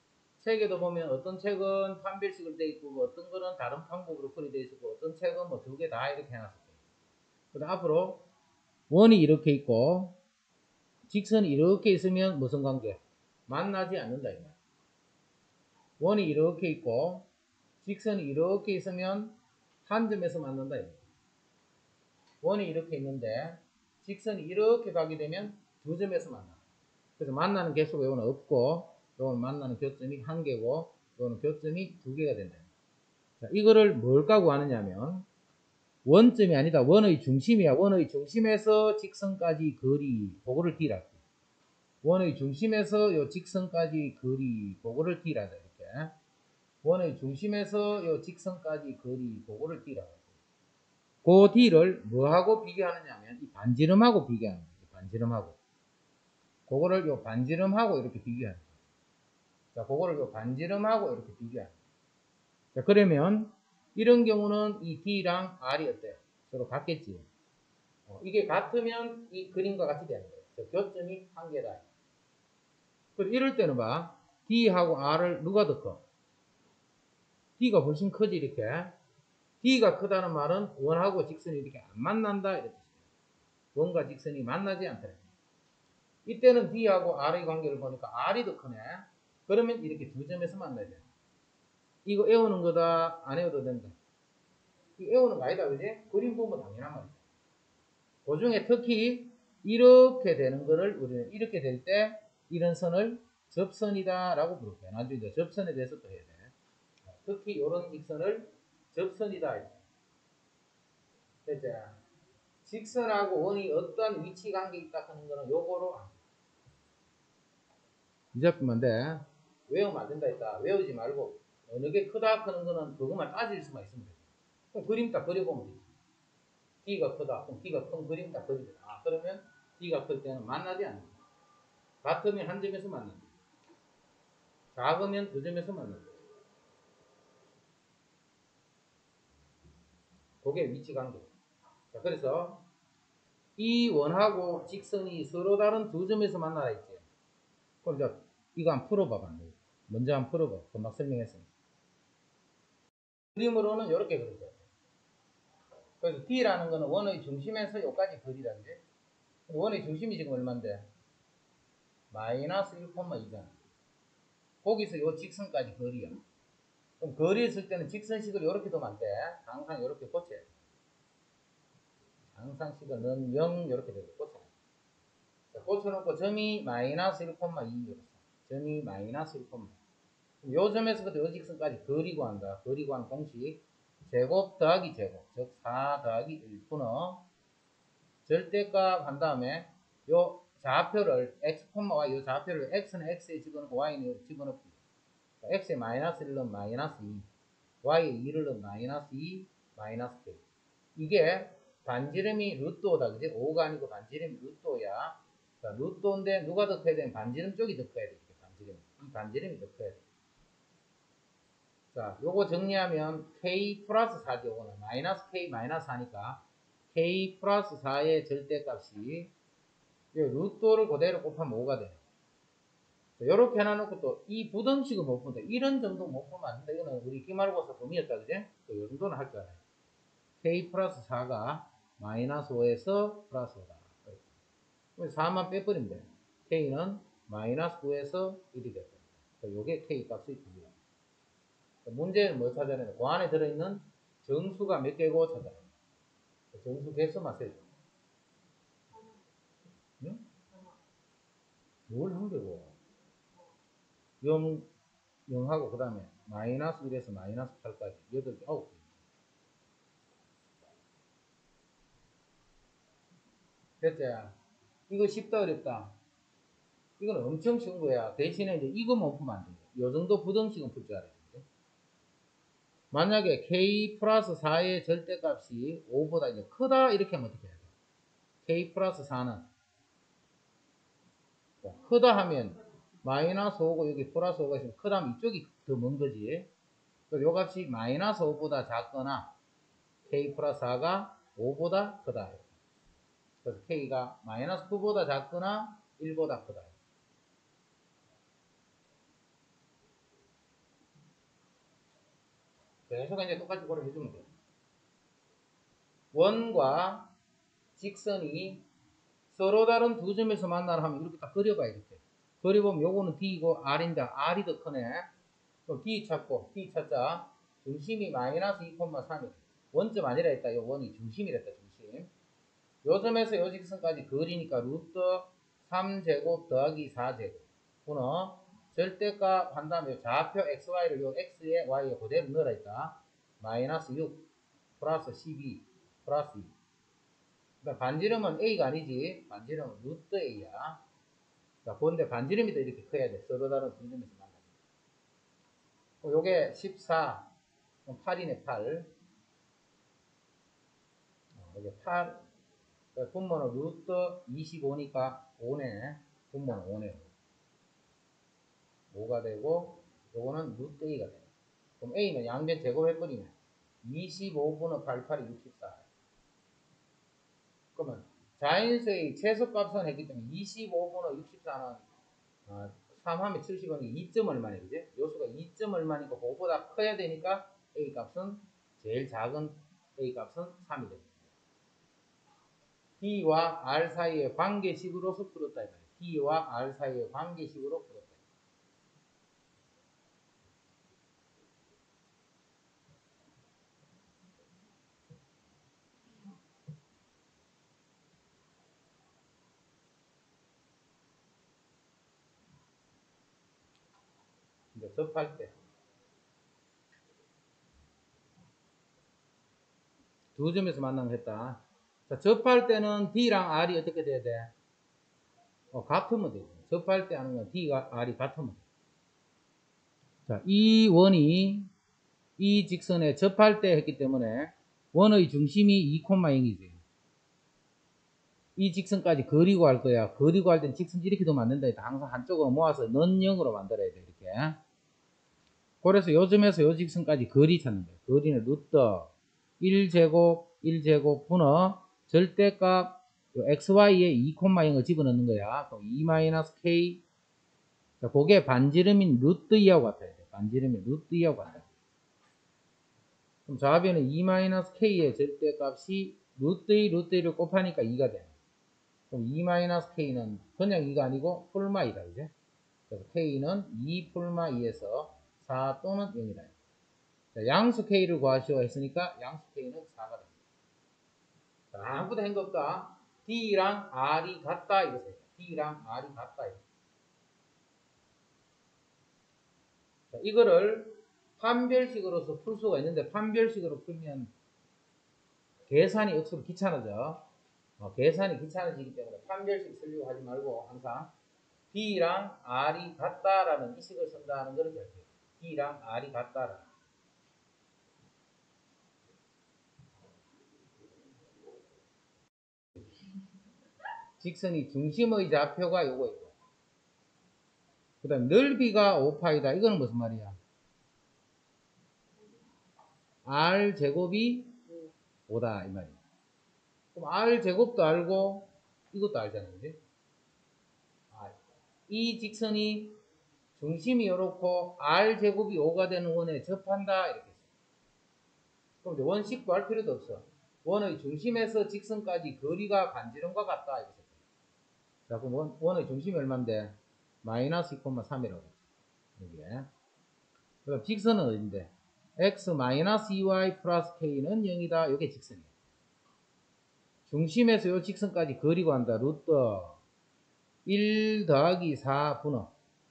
책에도 보면 어떤 책은 판별식으로 돼 있고 뭐 어떤 거는 다른 방법으로 풀이 돼 있고 어떤 책은 뭐 두 개 다 이렇게 해놨을 거예요. 그다음 앞으로 원이 이렇게 있고 직선이 이렇게 있으면 무슨 관계? 만나지 않는다 이 말. 원이 이렇게 있고 직선이 이렇게 있으면 한 점에서 만난다 이 말. 원이 이렇게 있는데 직선이 이렇게 가게 되면 두 점에서 만나. 그래서 만나는 개수가 이거는 없고 이거는 만나는 교점이 한 개고 이거는 교점이 두 개가 된다. 자, 이거를 뭘까 구하느냐면 원점이 아니다. 원의 중심이야. 원의 중심에서 직선까지 거리 그거를 D라고. 원의 중심에서 요 직선까지 거리 그거를 D라고 이렇게. 원의 중심에서 요 직선까지 거리 그거를 D라고. 그 D를 뭐하고 비교하느냐면 이 반지름하고 비교하는 거예요. 반지름하고. 그거를 요 반지름하고 이렇게 비교하는 거예요. 자, 그거를 요 반지름하고 이렇게 비교하는 거예요. 자, 그러면 이런 경우는 이 D랑 R이 어때요? 서로 같겠지. 이게 같으면 이 그림과 같이 되는 거예요. 저 교점이 한 개다. 그럼 이럴 때는 봐. D하고 R을 누가 더 커? D가 훨씬 크지 이렇게. D가 크다는 말은 원하고 직선이 이렇게 안 만난다 이렇게. 원과 직선이 만나지 않다. 이때는 D하고 R의 관계를 보니까 R이 더 크네. 그러면 이렇게 두 점에서 만나야 돼. 이거 외우는 거다 안 외워도 된다. 이거 외우는 거 아니다 그지? 그림 보면 당연한 말이야. 그 중에 특히 이렇게 되는 거를 우리는 이렇게 될 때 이런 선을 접선이다 라고 부를게요. 나중에 이제 접선에 대해서 또 해야 돼. 특히 이런 직선을 접선이다. 됐죠? 직선하고 원이 어떤 위치 관계 있다 하는 거는 요거로 이 작품만 돼. 외우면 안 된다 했다. 외우지 말고 어느 게 크다 하는 거는 그것만 따질 수만 있으면 돼. 그럼 그림 딱 그려보면 되지. D가 크다. 그럼 D가 큰 그림 딱 그리면 돼. 그러면 D가 클 때는 만나지 않는다. 같으면 한 점에서 만난다. 작으면 두 점에서 만난다. 그게 위치 관계. 자, 그래서 이 원하고 직선이 서로 다른 두 점에서 만나라 했지. 그럼 이제 이거 한번 풀어봐봐. 먼저 한번 풀어봐. 금방 설명했으니까. 그림으로는 이렇게 그려져. 그래서 D라는 거는 원의 중심에서 여기까지 거리라는 게 원의 중심이 지금 얼마인데? 마이너스 1,2잖아. 거기서 요 직선까지 거리야. 그럼 거리에 있을 때는 직선식을 이렇게 두면 안 돼. 항상 이렇게 고쳐야 돼. 항상 식은 0 이렇게 되고 고쳐야 돼. 고쳐놓고 점이 마이너스 1,2 이렇게. 점이 마이너스 1,2. 요 점에서부터 요 직선까지 거리 구한다. 거리 구하는 공식. 제곱 더하기 제곱. 즉 4 더하기 1 분어 절대값 한 다음에 요 좌표를 x, y 요 좌표를 x는 x에 집어넣고 y는 집어넣고 x에 마이너스 1은 마이너스 2 y에 2를 넣으면 마이너스 2 마이너스 k 이게 반지름이 루트오다 그지? 5가 아니고 반지름이 루트오야. 자, 루트오인데 누가 더 커야 되면 반지름 쪽이 더 커야 돼. 반지름. 이 반지름이 더 커야 돼. 자, 요거 정리하면 k 플러스 4죠. 요거는 마이너스 k 마이너스 4니까 k 플러스 4의 절대값이 루트를 그대로 곱하면 5가 돼. 이렇게 해놔놓고 또 이 부등식을 못 푼다. 이런 정도 못 보면 안 된다. 이거는 우리 기말고사 범위였다. 그지? 이 정도는 할 거야. k 플러스 4가 마이너스 5에서 플러스 5다. 4만 빼버리면 돼. k는 마이너스 9에서 1이 됐다. 요게 k 값의 비교야. 문제는 뭐 찾아야 되나? 그 안에 들어있는 정수가 몇 개고 찾아야 돼. 정수 개수만 세죠. 응? 뭘 한 개고? 0, 0하고 그 다음에 마이너스 1에서 마이너스 8까지 8개, 9개. 됐지? 이거 쉽다 어렵다? 이건 엄청 쉬운 거야. 대신에 이제 이거 못 풀면 안 돼. 요 정도 부등식은 풀 줄 알아야 돼. 만약에 k 플러스 4의 절대값이 5보다 이제 크다 이렇게 하면 어떻게 해야 돼? k 플러스 4는 크다 하면 마이너스 5고 여기 플러스 5가 있으면 크다 하면 이쪽이 더 먼 거지. 그래서 요 값이 마이너스 5보다 작거나 k 플러스 4가 5보다 크다. 그래서 k가 마이너스 9보다 작거나 1보다 크다. 계속 이제 똑같이 고려해주면 돼요. 원과 직선이 서로 다른 두 점에서 만나라 하면 이렇게 딱 그려봐. 이렇게 그려보면 요거는 D이고 R인데 R이 더 크네. 그럼 D 찾고 D 찾자. 중심이 마이너스 2,3이래. 원점 아니라 했다. 요 원이 중심이랬다. 중심. 요 점에서 요 직선까지 그리니까 루트 3제곱 더하기 4제곱 분어 절대값 한 다음에 좌표 xy를 요 x에 y에 그대로 넣어라 했다. 마이너스 6 플러스 12 플러스 2. 그러니까 반지름은 a가 아니지. 반지름은 루트 a야. 자, 근데 반지름이 더 이렇게 커야 돼. 서로 다른 두 점에서 만나면. 요게 14 8이네 8. 이게 8 분모는 루트 25니까 5네. 분모는 5네. 5가 되고 요거는 루트 a가 돼요. 그럼 a는 양변 제곱해버리면 25분의 88이 64. 그러면 자연수의 최소값은 했기 때문에 25분의 64는 3하면 70원이 2점 얼마네, 그지? 요수가 2점 얼마니까 그거보다 커야 되니까 a 값은 제일 작은 a 값은 3이 됩니다. D와 R 사이의 관계식으로서 풀었다. D와 R 사이의 관계식으로 풀었다. 이제 접할 때 두 점에서 만나면 했다. 자, 접할 때는 D랑 R이 어떻게 돼야 돼? 같으면 되죠. 접할 때 하는 건 D가 R이 같으면 돼. 자, 이 원이 이 직선에 접할 때 했기 때문에 원의 중심이 2,0이지. 이 직선까지 그리고 할 거야. 그리고 할 때는 직선 이렇게 두면 안 된다. 항상 한쪽으로 모아서 넌 0으로 만들어야 돼. 이렇게. 그래서 요 점에서 요 직선까지 거리 찾는 거예요. 거리는 루트 1제곱 1제곱 분어 절대값 xy에 2,0을 집어넣는 거야. 그럼 2-k. 자, 그게 반지름인 루트 2하고 같아야 돼. 반지름인 루트 2하고 같아야 돼. 그럼 좌변은 2-k의 절대값이 루트 2 루트 2를 곱하니까 2가 돼. 그럼 2-k는 그냥 2가 아니고 풀마 2다. 그죠? 그래서 k는 2 풀마 2에서 4 또는 0이다. 자, 양수 k를 구하시오 했으니까 양수 k는 4가 됩니다. 자, 아무것도 한 거 없다. D랑 R이 같다 이거세요. D랑 R이 같다 이거. 자, 이거를 판별식으로서 풀 수가 있는데 판별식으로 풀면 계산이 억수로 귀찮아져. 계산이 귀찮아지기 때문에 판별식 쓰려고 하지 말고 항상 D랑 R이 같다라는 이 식을 쓴다는 것을 기억해요. D랑 R이 같다라는. 직선이 중심의 좌표가 요거예요. 그 다음 넓이가 5파이다. 이거는 무슨 말이야? R 제곱이 5다 이 말이야. 그럼 R 제곱도 알고 이것도 알잖아요. 그지? 이 직선이 중심이 요렇고 R 제곱이 5가 되는 원에 접한다 이렇게 했어요. 그럼 이제 원식 구할 필요도 없어. 원의 중심에서 직선까지 거리가 반지름과 같다 이렇게 했어요. 자, 그럼 원의 중심이 얼마인데? 마이너스 2,3이라고 했죠. 여기에. 그럼 직선은 어딘데? x 마이너스 2y 플러스 k는 0이다. 이게 직선이에요. 중심에서 요 직선까지 거리고 한다. 루트 1 더하기 4 분의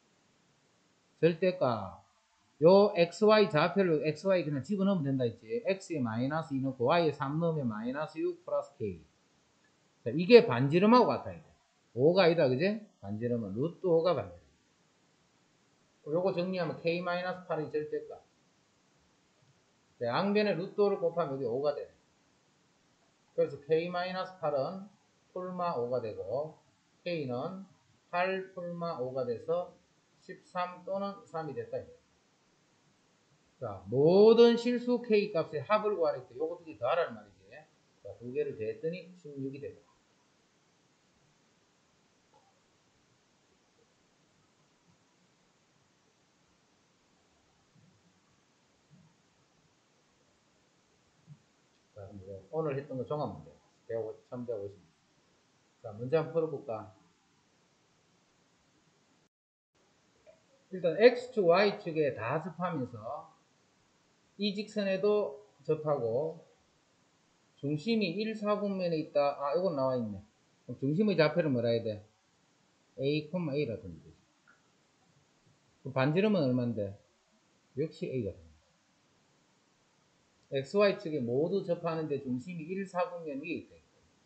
절대값. 요 xy 좌표를 xy 그냥 집어넣으면 된다 했지. x에 마이너스 2 넣고 y에 3 넣으면 마이너스 6 플러스 k. 자, 이게 반지름하고 같아야 돼. 5가 아니다. 그지? 반지름은 루트 5가 반지름. 요거 정리하면 k-8의 절대값. 자, 양변에 루트 5를 곱하면 여기 5가 돼. 그래서 k-8은 풀마 5가 되고 k는 8 풀마 5가 돼서 13 또는 3이 됐다. 자, 모든 실수 k 값의 합을 구하라 때 요거 두 개 더하라는 말이지. 자, 두 개를 더했더니 16이 되고. 오늘 했던 거 종합 문제. 1150. 자, 문제 한번 풀어볼까? 일단 X축, Y축에 다 접하면서 이 직선에도 접하고 중심이 1, 4분면에 있다. 아, 이건 나와 있네. 그럼 중심의 좌표를 뭐라 해야 돼? A, A라 던지. 그럼 반지름은 얼만데? 역시 A가 됩니다. XY축에 모두 접하는데 중심이 1, 4분면 위에 있다.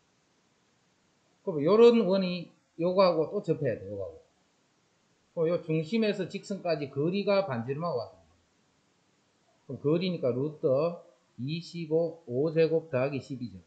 그럼 요런 원이 요거하고 또 접해야 돼. 요거하고. 그럼 요 중심에서 직선까지 거리가 반지름하고 같습니다. 그럼 거리니까 루트 25, 5제곱 더하기 12제곱.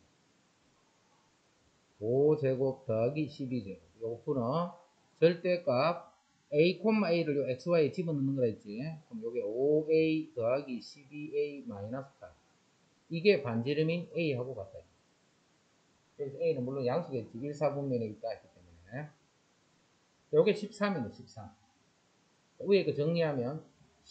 5제곱 더하기 12제곱. 요거 풀어. 절대값 A,A를 요 XY에 집어넣는 거라 했지. 그럼 요게 5A 더하기 12A 마이너스 8. 이게 반지름인 A하고 같아요. 그래서 A는 물론 양수겠지. 1, 4분면에 있다 했기 때문에. 요게 13이네, 13. 위에 거 정리하면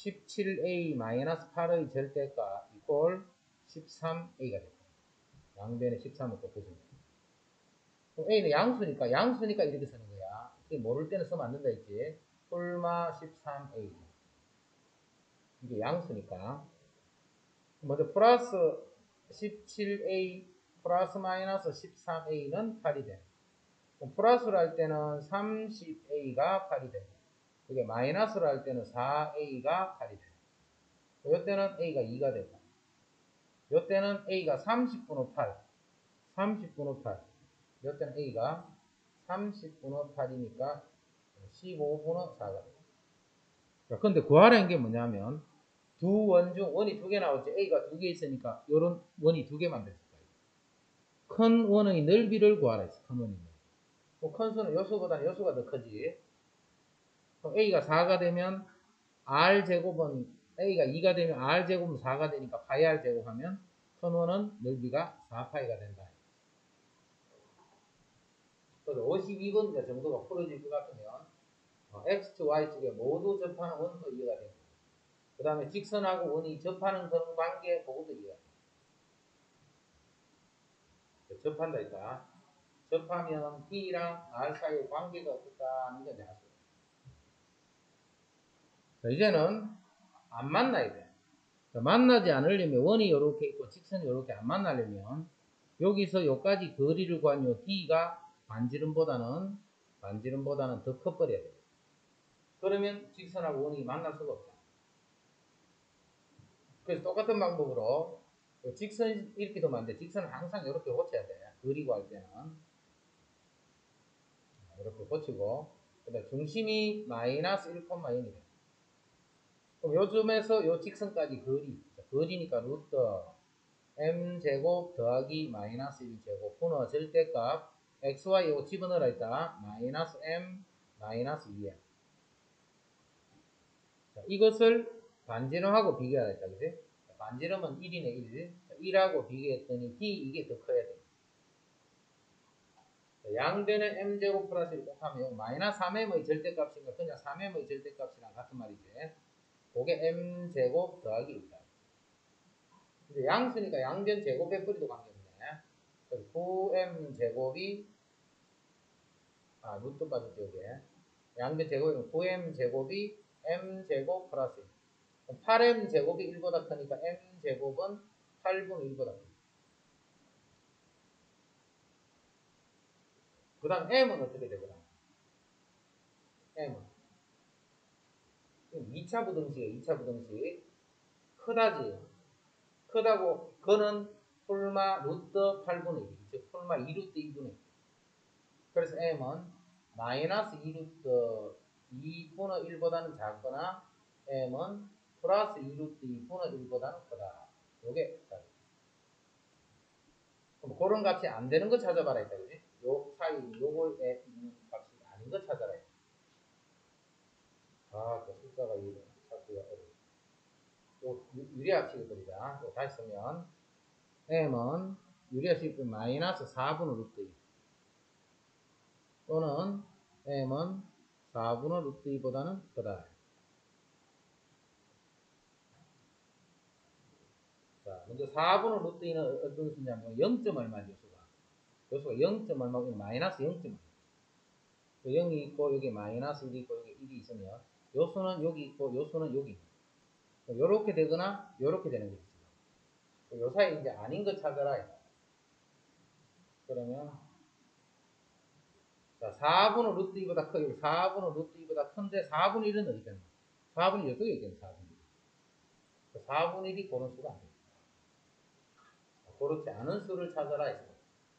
17A-8의 절대값 이꼴 13A가 됩니다. 양변에 13을 곱해주면. 그럼 A는 양수니까 이렇게 쓰는 거야. 모를 때는 쓰면 안 된다 했지. 폴마 13A. 이게 양수니까. 먼저 플러스 17A 플러스 마이너스 13A는 8이 돼. 플러스로 할 때는 30A가 8이 돼. 이게 마이너스로 할 때는 4A가 8이 돼. 요때는 A가 2가 되고, 요때는 A가 30분의 8, 30분의 8. 요때는 A가 30분의 8이니까 15분의 4가 되고. 자, 근데 구하라는 게 뭐냐면, 두 원 중 원이 두 개 나왔지. A가 두 개 있으니까 요런 원이 두 개만 됐을 거예요. 큰 원의 넓이를 구하라 했어. 큰 원의 넓이. 큰 수는 요수보다는 요수가 더 크지. 그럼 A가 4가 되면 R제곱은 A가 2가 되면 R제곱은 4가 되니까 파이 R제곱하면 큰 원은 넓이가 4파이가 된다. 그래서 52번째 정도가 풀어질 것 같으면 X축, Y축에 모두 접하는 원도 이해가 되고, 그 다음에 직선하고 원이 접하는 그런 관계 그것도 이해가 돼요. 접한다 했다. 접하면 B랑 R 사이의 관계가 어떨까 하는 게 내가 자, 이제는 안 만나야 돼. 자, 만나지 않으려면 원이 이렇게 있고 직선이 이렇게 안 만나려면 여기서 여기까지 거리를 구한 요 D가 반지름보다는 더 커버려야 돼. 그러면 직선하고 원이 만날 수가 없다. 그래서 똑같은 방법으로 직선 이렇게 두면 안 돼. 직선은 항상 이렇게 고쳐야 돼. 그리고 할 때는 이렇게 고치고, 그다음 중심이 마이너스 1,1이 돼. 그럼 요즘에서 요 직선까지 거리니까 루트 m제곱 더하기 마이너스 1제곱 분의 절대값 xy 이거 집어넣으라 했다. 마이너스 m 마이너스 2m. 자, 이것을 반지름하고 비교하라 했다. 그지? 반지름은 1이네 1. 1하고 비교했더니 d 이게 더 커야 돼. 양변에 m제곱 플러스 1 곱하면 마이너스 3m의 절대값인가 그냥 3m의 절대값이랑 같은 말이지. 그게 m제곱 더하기 1이다. 근데 양수니까 양변 제곱의 뿌리도 관계없네. 그래서 9m제곱이 루트 빠졌죠 여기에. 양변 제곱이면 9m제곱이 m제곱 플러스 1. 8m제곱이 1보다 크니까 m제곱은 8분의 1보다 크다. 그 다음 m은 어떻게 되거나? m은 2차 부등식이에요. 2차 부등식. 크다지. 크다고 그는 폴마 루트 8분의 1. 즉 폴마 2루트 2분의 1. 그래서 m은 마이너스 2루트 2분의 1보다는 작거나 m은 플러스 2루트 2분의 1보다는 크다. 요게 답이다. 그럼 그런 값이 안 되는 거 찾아봐라 했다. 그지? 요 사이 요거에 있는 값이 아닌 거 찾아라 했다. 그 숫자가 이거 찾기가 어려워. 요 유리합식을 그리자. 다시 쓰면 m은 유리합식 마이너스 4분의 루트 2 또는 m은 4분의 루트 2보다는 크다. 자, 먼저 4분의 루트 2는 어떤 수냐면 0. 얼마죠, 요소가 0. 얼마고 마이너스 0. 0이 있고 여기 마이너스 1이 있고 여기 1이 있으면 요수는 여기 있고 요수는 여기 있고 요렇게 되거나 요렇게 되는 거죠. 요 사이 이제 아닌 거 찾아라. 그러면 자 4분의 루트 2보다 커요. 4분의 루트 2보다 큰데 4분의 1은 어디 있겠나? 4분의 1 이쪽에 있겠네. 4분의 1. 4분의 1이 그런 수가 안 됩니다. 그렇지 않은 수를 찾아라 했습니다.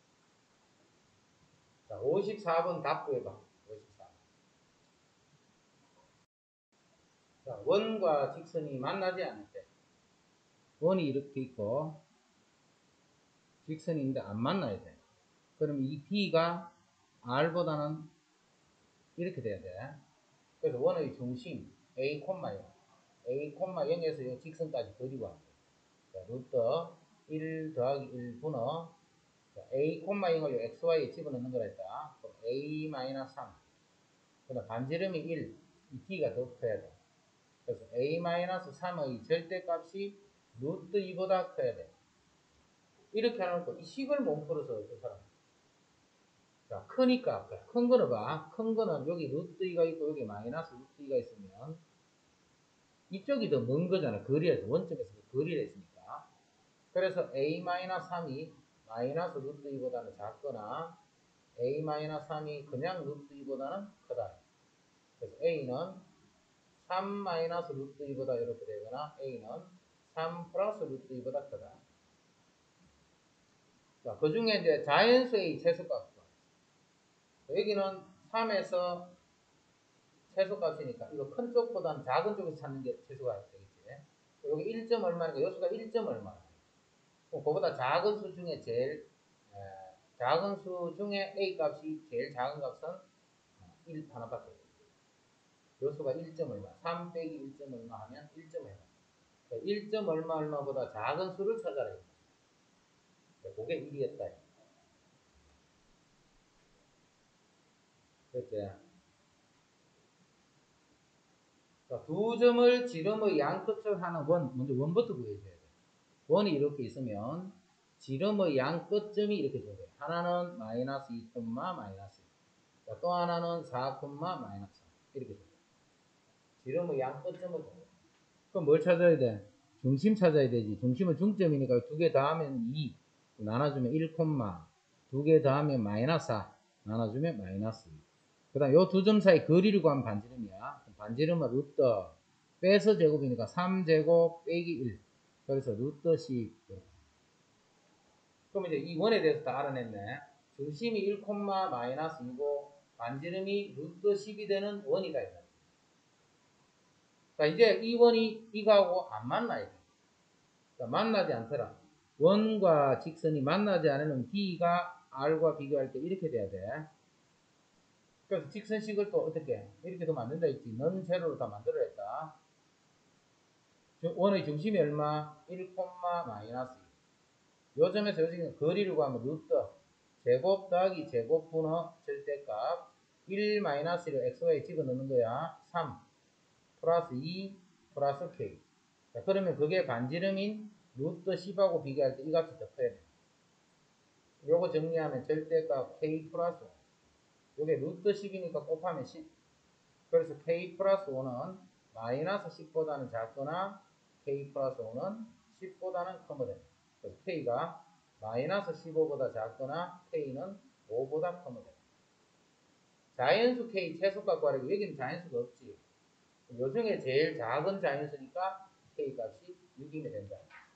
자 54번 답 구해봐. 54번. 자, 원과 직선이 만나지 않을 때 원이 이렇게 있고 직선이 있는데 안 만나야 돼. 그럼 이 B가 R보다는 이렇게 돼야 돼. 그래서 원의 중심 A, 0 A, 0에서 이 직선까지 그리고 합니다. 자, 루트 1 더하기 1 분의 A, 0을 XY에 집어넣는 거라 했다. 그럼 A-3. 그다음 반지름이 1. 이 D가 더 커야 돼. 그래서 A-3의 절대값이 루트 2보다 커야 돼. 이렇게 해놓고 이 식을 못 풀어서 그 사람. 자, 크니까 큰 거는 봐. 큰 거는 여기 루트 2가 있고 여기 마이너스 루트 2가 있으면 이쪽이 더 먼 거잖아. 거리에서 원점에서 거리를 했으니까. 그래서 A-3이 마이너스 루트 2보다는 작거나 A-3이 그냥 루트 2보다는 크다. 그래서 A는 3 마이너스 루트 2보다 이렇게 되거나 A는 3 플러스 루트 2보다 크다. 자, 그 중에 이제 자연수의 최소값. 여기는 3에서 최소값이니까 이거 큰 쪽보다는 작은 쪽에서 찾는 게 최소가 되겠지. 여기 1점 얼마니까 요수가 1점 얼마. 그거보다 작은 수 중에 제일 작은 수 중에 A 값이 제일 작은 값은 1 하나밖에 없어요. 요수가 1점 얼마. 3 빼기 1점 얼마 하면 1점 얼마. 1점 얼마 얼마보다 작은 수를 찾아라. 그게 1이었다. 그렇지. 두 점을 지름의 양끝을 하는 원, 먼저 원부터 구해줘야 돼. 원이 이렇게 있으면 지름의 양 끝점이 이렇게 줘야 돼. 하나는 마이너스 2, 마이너스 2. 또 하나는 4, 마이너스 3. 이렇게 줘야 돼. 지름의 양 끝점을 줘야 돼. 그럼 뭘 찾아야 돼? 중심 찾아야 되지. 중심은 중점이니까 두 개 더하면 2. 나눠주면 1, 두 개 더하면 마이너스 4. 나눠주면 마이너스 2. 그 다음 요 두 점 사이 거리를 구하면 반지름이야. 반지름은 루트 빼서 제곱이니까 3제곱 빼기 1. 그래서 루트 10. 그럼 이제 이 원에 대해서 다 알아냈네. 중심이 1, 마이너스 2고 반지름이 루트 10이 되는 원이다. 자, 이제 이 원이 이거하고 안 만나야 돼. 자, 만나지 않더라. 원과 직선이 만나지 않으면 D가 R과 비교할 때 이렇게 돼야 돼. 그래서 직선식을 또 어떻게 이렇게도 만든다 했지. 넌 제로로 다 만들어야 했다. 원의 중심이 얼마? 1, 마이너스 2. 요 점에서 요즘 거리를 구하면 루트 제곱 더하기 제곱분의 절대값 1 마이너스를 xy에 집어넣는 거야. 3 플러스 2 플러스 k. 자, 그러면 그게 반지름인 루트 10하고 비교할 때 이 값이 더 커야 돼. 요거 정리하면 절대값 k 플러스 5. 요게 루트 10이니까 곱하면 10. 그래서 k 플러스 5는 마이너스 10보다는 작거나 k 플러스 5는 10보다는 크면 됩니다. 그래서 k가 마이너스 15보다 작거나 k는 5보다 크면 됩니다. 자연수 k 최소값 구하려고 여기는 자연수가 없지. 요 중에 제일 작은 자연수니까 k 값이 6이면 된다.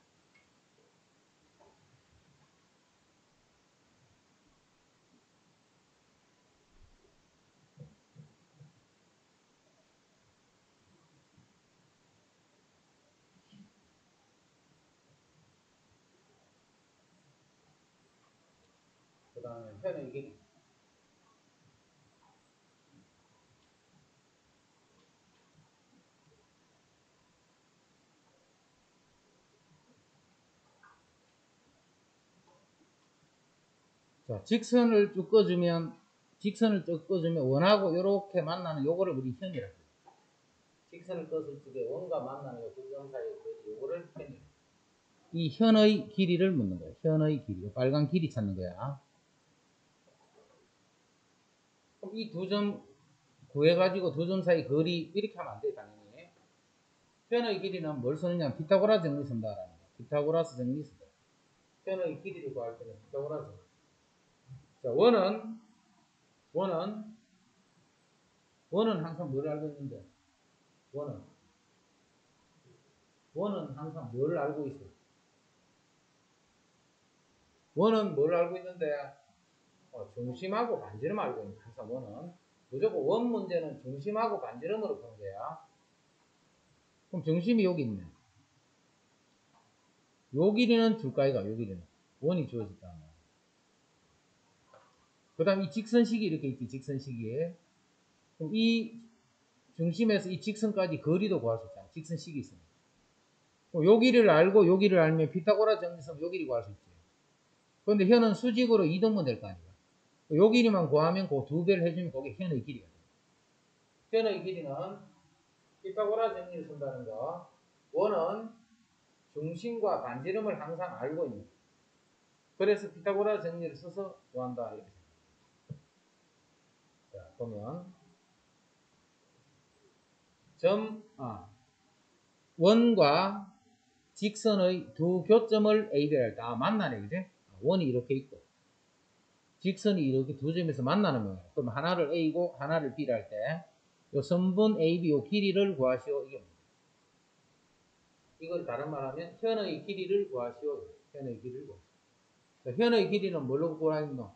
그 다음에 편의 길이. 자, 직선을 쭉 꺼주면 원하고 이렇게 만나는 요거를 우리 현이라고 해요. 직선을 껐을 적에 원과 만나는 요 두 점 사이의 거리 요거를 현이라고 해요. 이 현의 길이를 묻는 거예요. 현의 길이. 빨간 길이 찾는 거야. 그럼 이 두 점 구해가지고 두 점 사이 거리 이렇게 하면 안 돼, 당연히. 현의 길이는 뭘 쓰느냐? 피타고라 정리 쓴다라는 거야. 피타고라스 정리 쓴다. 현의 길이를 구할 때는 피타고라스. 자, 원은 항상 뭘 알고 있는데? 원은 항상 뭘 알고 있어? 원은 뭘 알고 있는데? 중심하고 반지름 알고 있는 항상 원은. 무조건 원 문제는 중심하고 반지름으로 푸는 거야. 그럼 중심이 여기 있네. 요 길이는 줄까이가, 요 길이는. 원이 주어졌다. 그 다음 이 직선식이 이렇게 있지, 직선식이. 그럼 이 중심에서 이 직선까지 거리도 구할 수 있잖아. 직선식이 있으니까. 요 길이를 알고 요 길이를 알면 피타고라 정리선 요 길이 구할 수 있지. 그런데 현은 수직으로 이동만 될 거 아니야. 요 길이만 구하면 그 두 배를 해주면 그게 현의 길이가 돼. 현의 길이는 피타고라 정리를 쓴다는 거. 원은 중심과 반지름을 항상 알고 있는. 그래서 피타고라 정리를 써서 구한다. 이렇게. 자, 보면 원과 직선의 두 교점을 A, B를 할 때 만나네, 그지? 원이 이렇게 있고 직선이 이렇게 두 점에서 만나는 거예요. 그럼 하나를 A고 하나를 B를 할 때 요 선분 AB 요 길이를 구하시오. 이걸 다른 말하면 현의 길이를 구하시오. 현의 길이를 구하시오. 현의 길이는 뭘로 구하있노?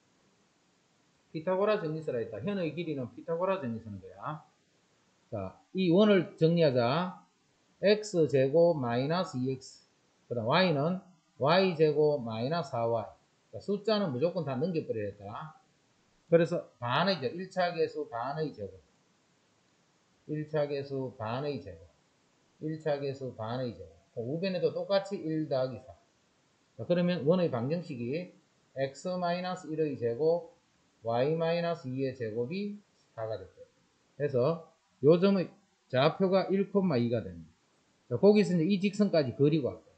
피타고라 정리서라 했다. 현의 길이는 피타고라 정리서는 거야. 자, 이 원을 정리하자. x제곱 마이너스 2x. 그 다음 y는 y제곱 마이너스 4y. 숫자는 무조건 다 넘겨버려야겠다. 그래서 반의 제곱, 1차 계수 반의 제곱, 1차 계수 반의 제곱, 1차 계수 반의 제곱. 우변에도 똑같이 1 더하기 4. 자, 그러면 원의 방정식이 x-1의 제곱, y-2의 제곱이 4가 됐어요. 그래서 요 점의 좌표가 1,2가 됩니다. 자, 거기서 이제 이 직선까지 그리고 할 거야.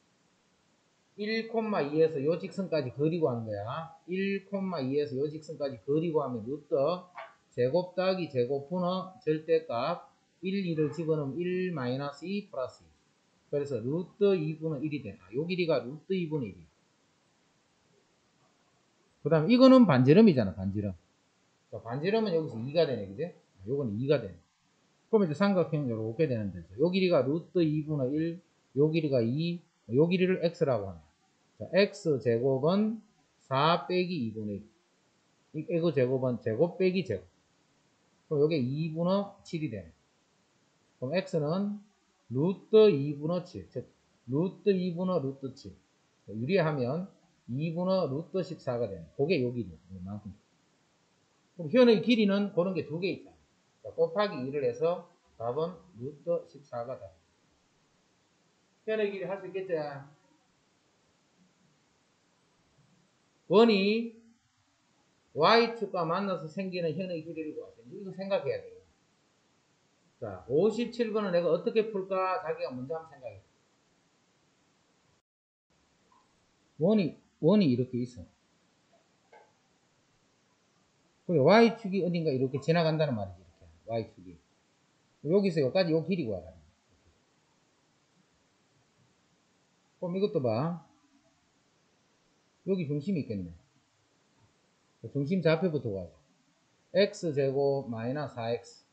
1,2에서 요 직선까지 그리고 하는 거야. 1,2에서 요 직선까지 그리고 하면 루트 제곱 더하기 제곱분의 절대값 1, 2를 집어넣으면 1 마이너스 2 플러스 2. 그래서 루트 2분의 1이 되나. 요 길이가 루트 2분의 1이야. 그 다음 이거는 반지름이잖아, 반지름. 자, 반지름은 여기서 2가 되네, 그지? 요거는 2가 되네. 그럼 이제 삼각형 요렇게 되는데, 요 길이가 루트 2분의 1, 요 길이가 2, 요 길이를 x라고 하네. 자, x제곱은 4 빼기 2분의 1. 이거 제곱은 제곱 빼기 제곱. 그럼 요게 2분의 7이 되네. 그럼 x는 루트 2분의 7, 즉 루트 2분의 루트 7. 유리하면 2분의 루트 14가 되네. 그게 요 길이. 이만큼. 그럼 현의 길이는 그런 게 두 개 있잖아. 자, 곱하기 2를 해서 답은 루트 14가 돼. 현의 길이 할 수 있겠지? 원이 y축과 만나서 생기는 현의 길이를 구하세요. 이거 생각해야 돼요. 자, 57번은 내가 어떻게 풀까? 자기가 먼저 한번 생각해. 원이 이렇게 있어. y축이 어딘가 이렇게 지나간다는 말이지. 이렇게. y축이. 여기서 여기까지 요 길이 구하라. 그럼 이것도 봐. 여기 중심이 있겠네. 중심 좌표부터 구하자. x제곱 마이너스 4x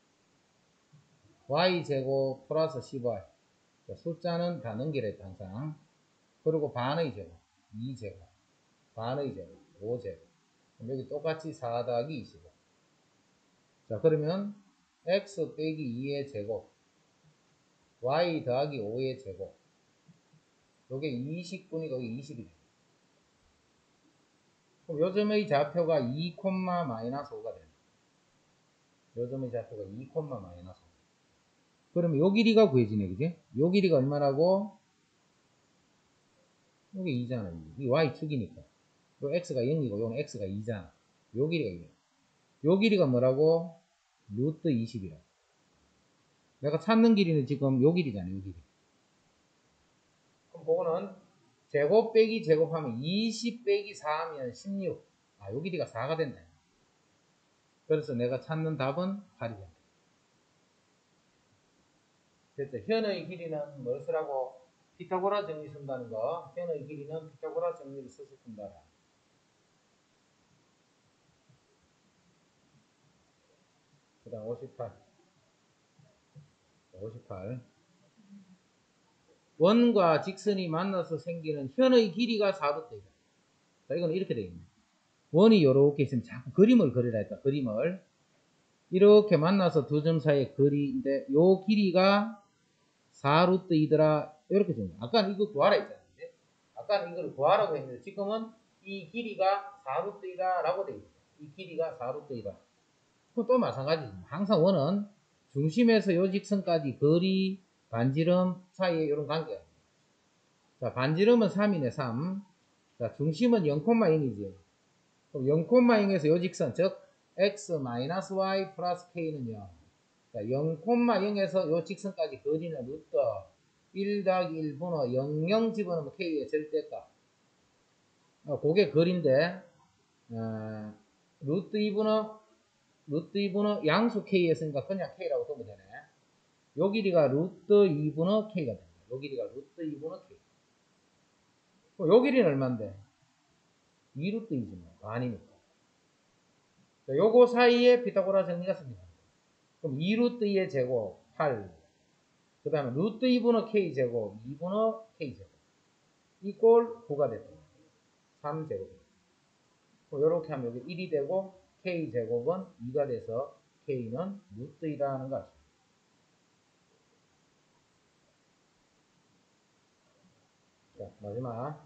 y제곱 플러스 10y. 숫자는 다 넘기랬다 항상. 그리고 반의 제곱 2제곱 반의 제곱 5제곱. 여기 똑같이 4 더하기 25. 자, 그러면 x 빼기 2의 제곱 y 더하기 5의 제곱. 요게 20분이 거기 20이 돼. 그럼 요점의 좌표가 2, 마이너스 5가 되네. 요점의 좌표가 2, 마이너스 5. 그러면 요 길이가 구해지네, 그지? 요 길이가 얼마라고? 요게 2잖아. 이 y축이니까. 요 x가 0이고 요는 x가 2잖아. 요 길이가 2. 요 길이가 뭐라고? 루트 20이라. 내가 찾는 길이는 지금 요 길이잖아, 요 길이. 그럼 그거는 제곱 빼기 제곱하면 20 빼기 4 하면 16. 요 길이가 4가 된다. 그래서 내가 찾는 답은 8이 된다. 됐죠? 현의 길이는 뭘 쓰라고? 피타고라 정리 쓴다는 거. 현의 길이는 피타고라 정리를 써서 푼다. 그 다음 58. 원과 직선이 만나서 생기는 현의 길이가 4루트이다. 자, 이거는 이렇게 되어 있네. 원이 이렇게 있으면 자꾸 그림을 그리라 했다. 그림을. 이렇게 만나서 두 점 사이의 거리인데 요 길이가 4루트이더라. 이렇게 줍니다. 아까는 이거 구하라 했잖아요. 아까는 이걸 구하라고 했는데 지금은 이 길이가 4루트이다 라고 되어 있어요. 이 길이가 4루트이다. 그럼 또 마찬가지죠. 항상 원은 중심에서 요 직선까지 거리, 반지름 사이에 이런 관계가 있습니다. 자, 반지름은 3이네, 3. 자, 중심은 0,0이죠. 그럼 0,0에서 요 직선, 즉 x-y 플러스 k는요. 자, 0,0에서 요 직선까지 거리는 루트 1 더하기 1분의 00 집어넣으면 k의 절대값. 그게 거리인데, 루트 2분의 양수 k였으니까 그냥 k라고 쓰면 되네. 요 길이가 루트 2분의 k가 됩니다. 요 길이가 루트 2분의 k. 요 길이는 얼만데? 2루트 2지 뭐. 아니니까. 자, 요거 사이에 피타고라 정리가 씁니다. 그럼 2루트 2의 제곱 8. 그 다음에 루트 2분의 k 제곱 2분의 k 제곱. 이꼴 9가 됐다. 3제곱. 요렇게 하면 여기 1이 되고 k 제곱은 2가 돼서 k는 루트 2라는 거 아시죠? 자, 마지막.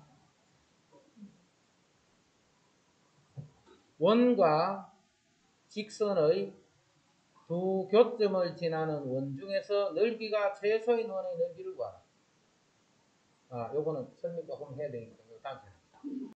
원과 직선의 두 교점을 지나는 원 중에서 넓이가 최소인 원의 넓이를 구하라. 요거는 설명 조금 해야 되니까 다음 시간에.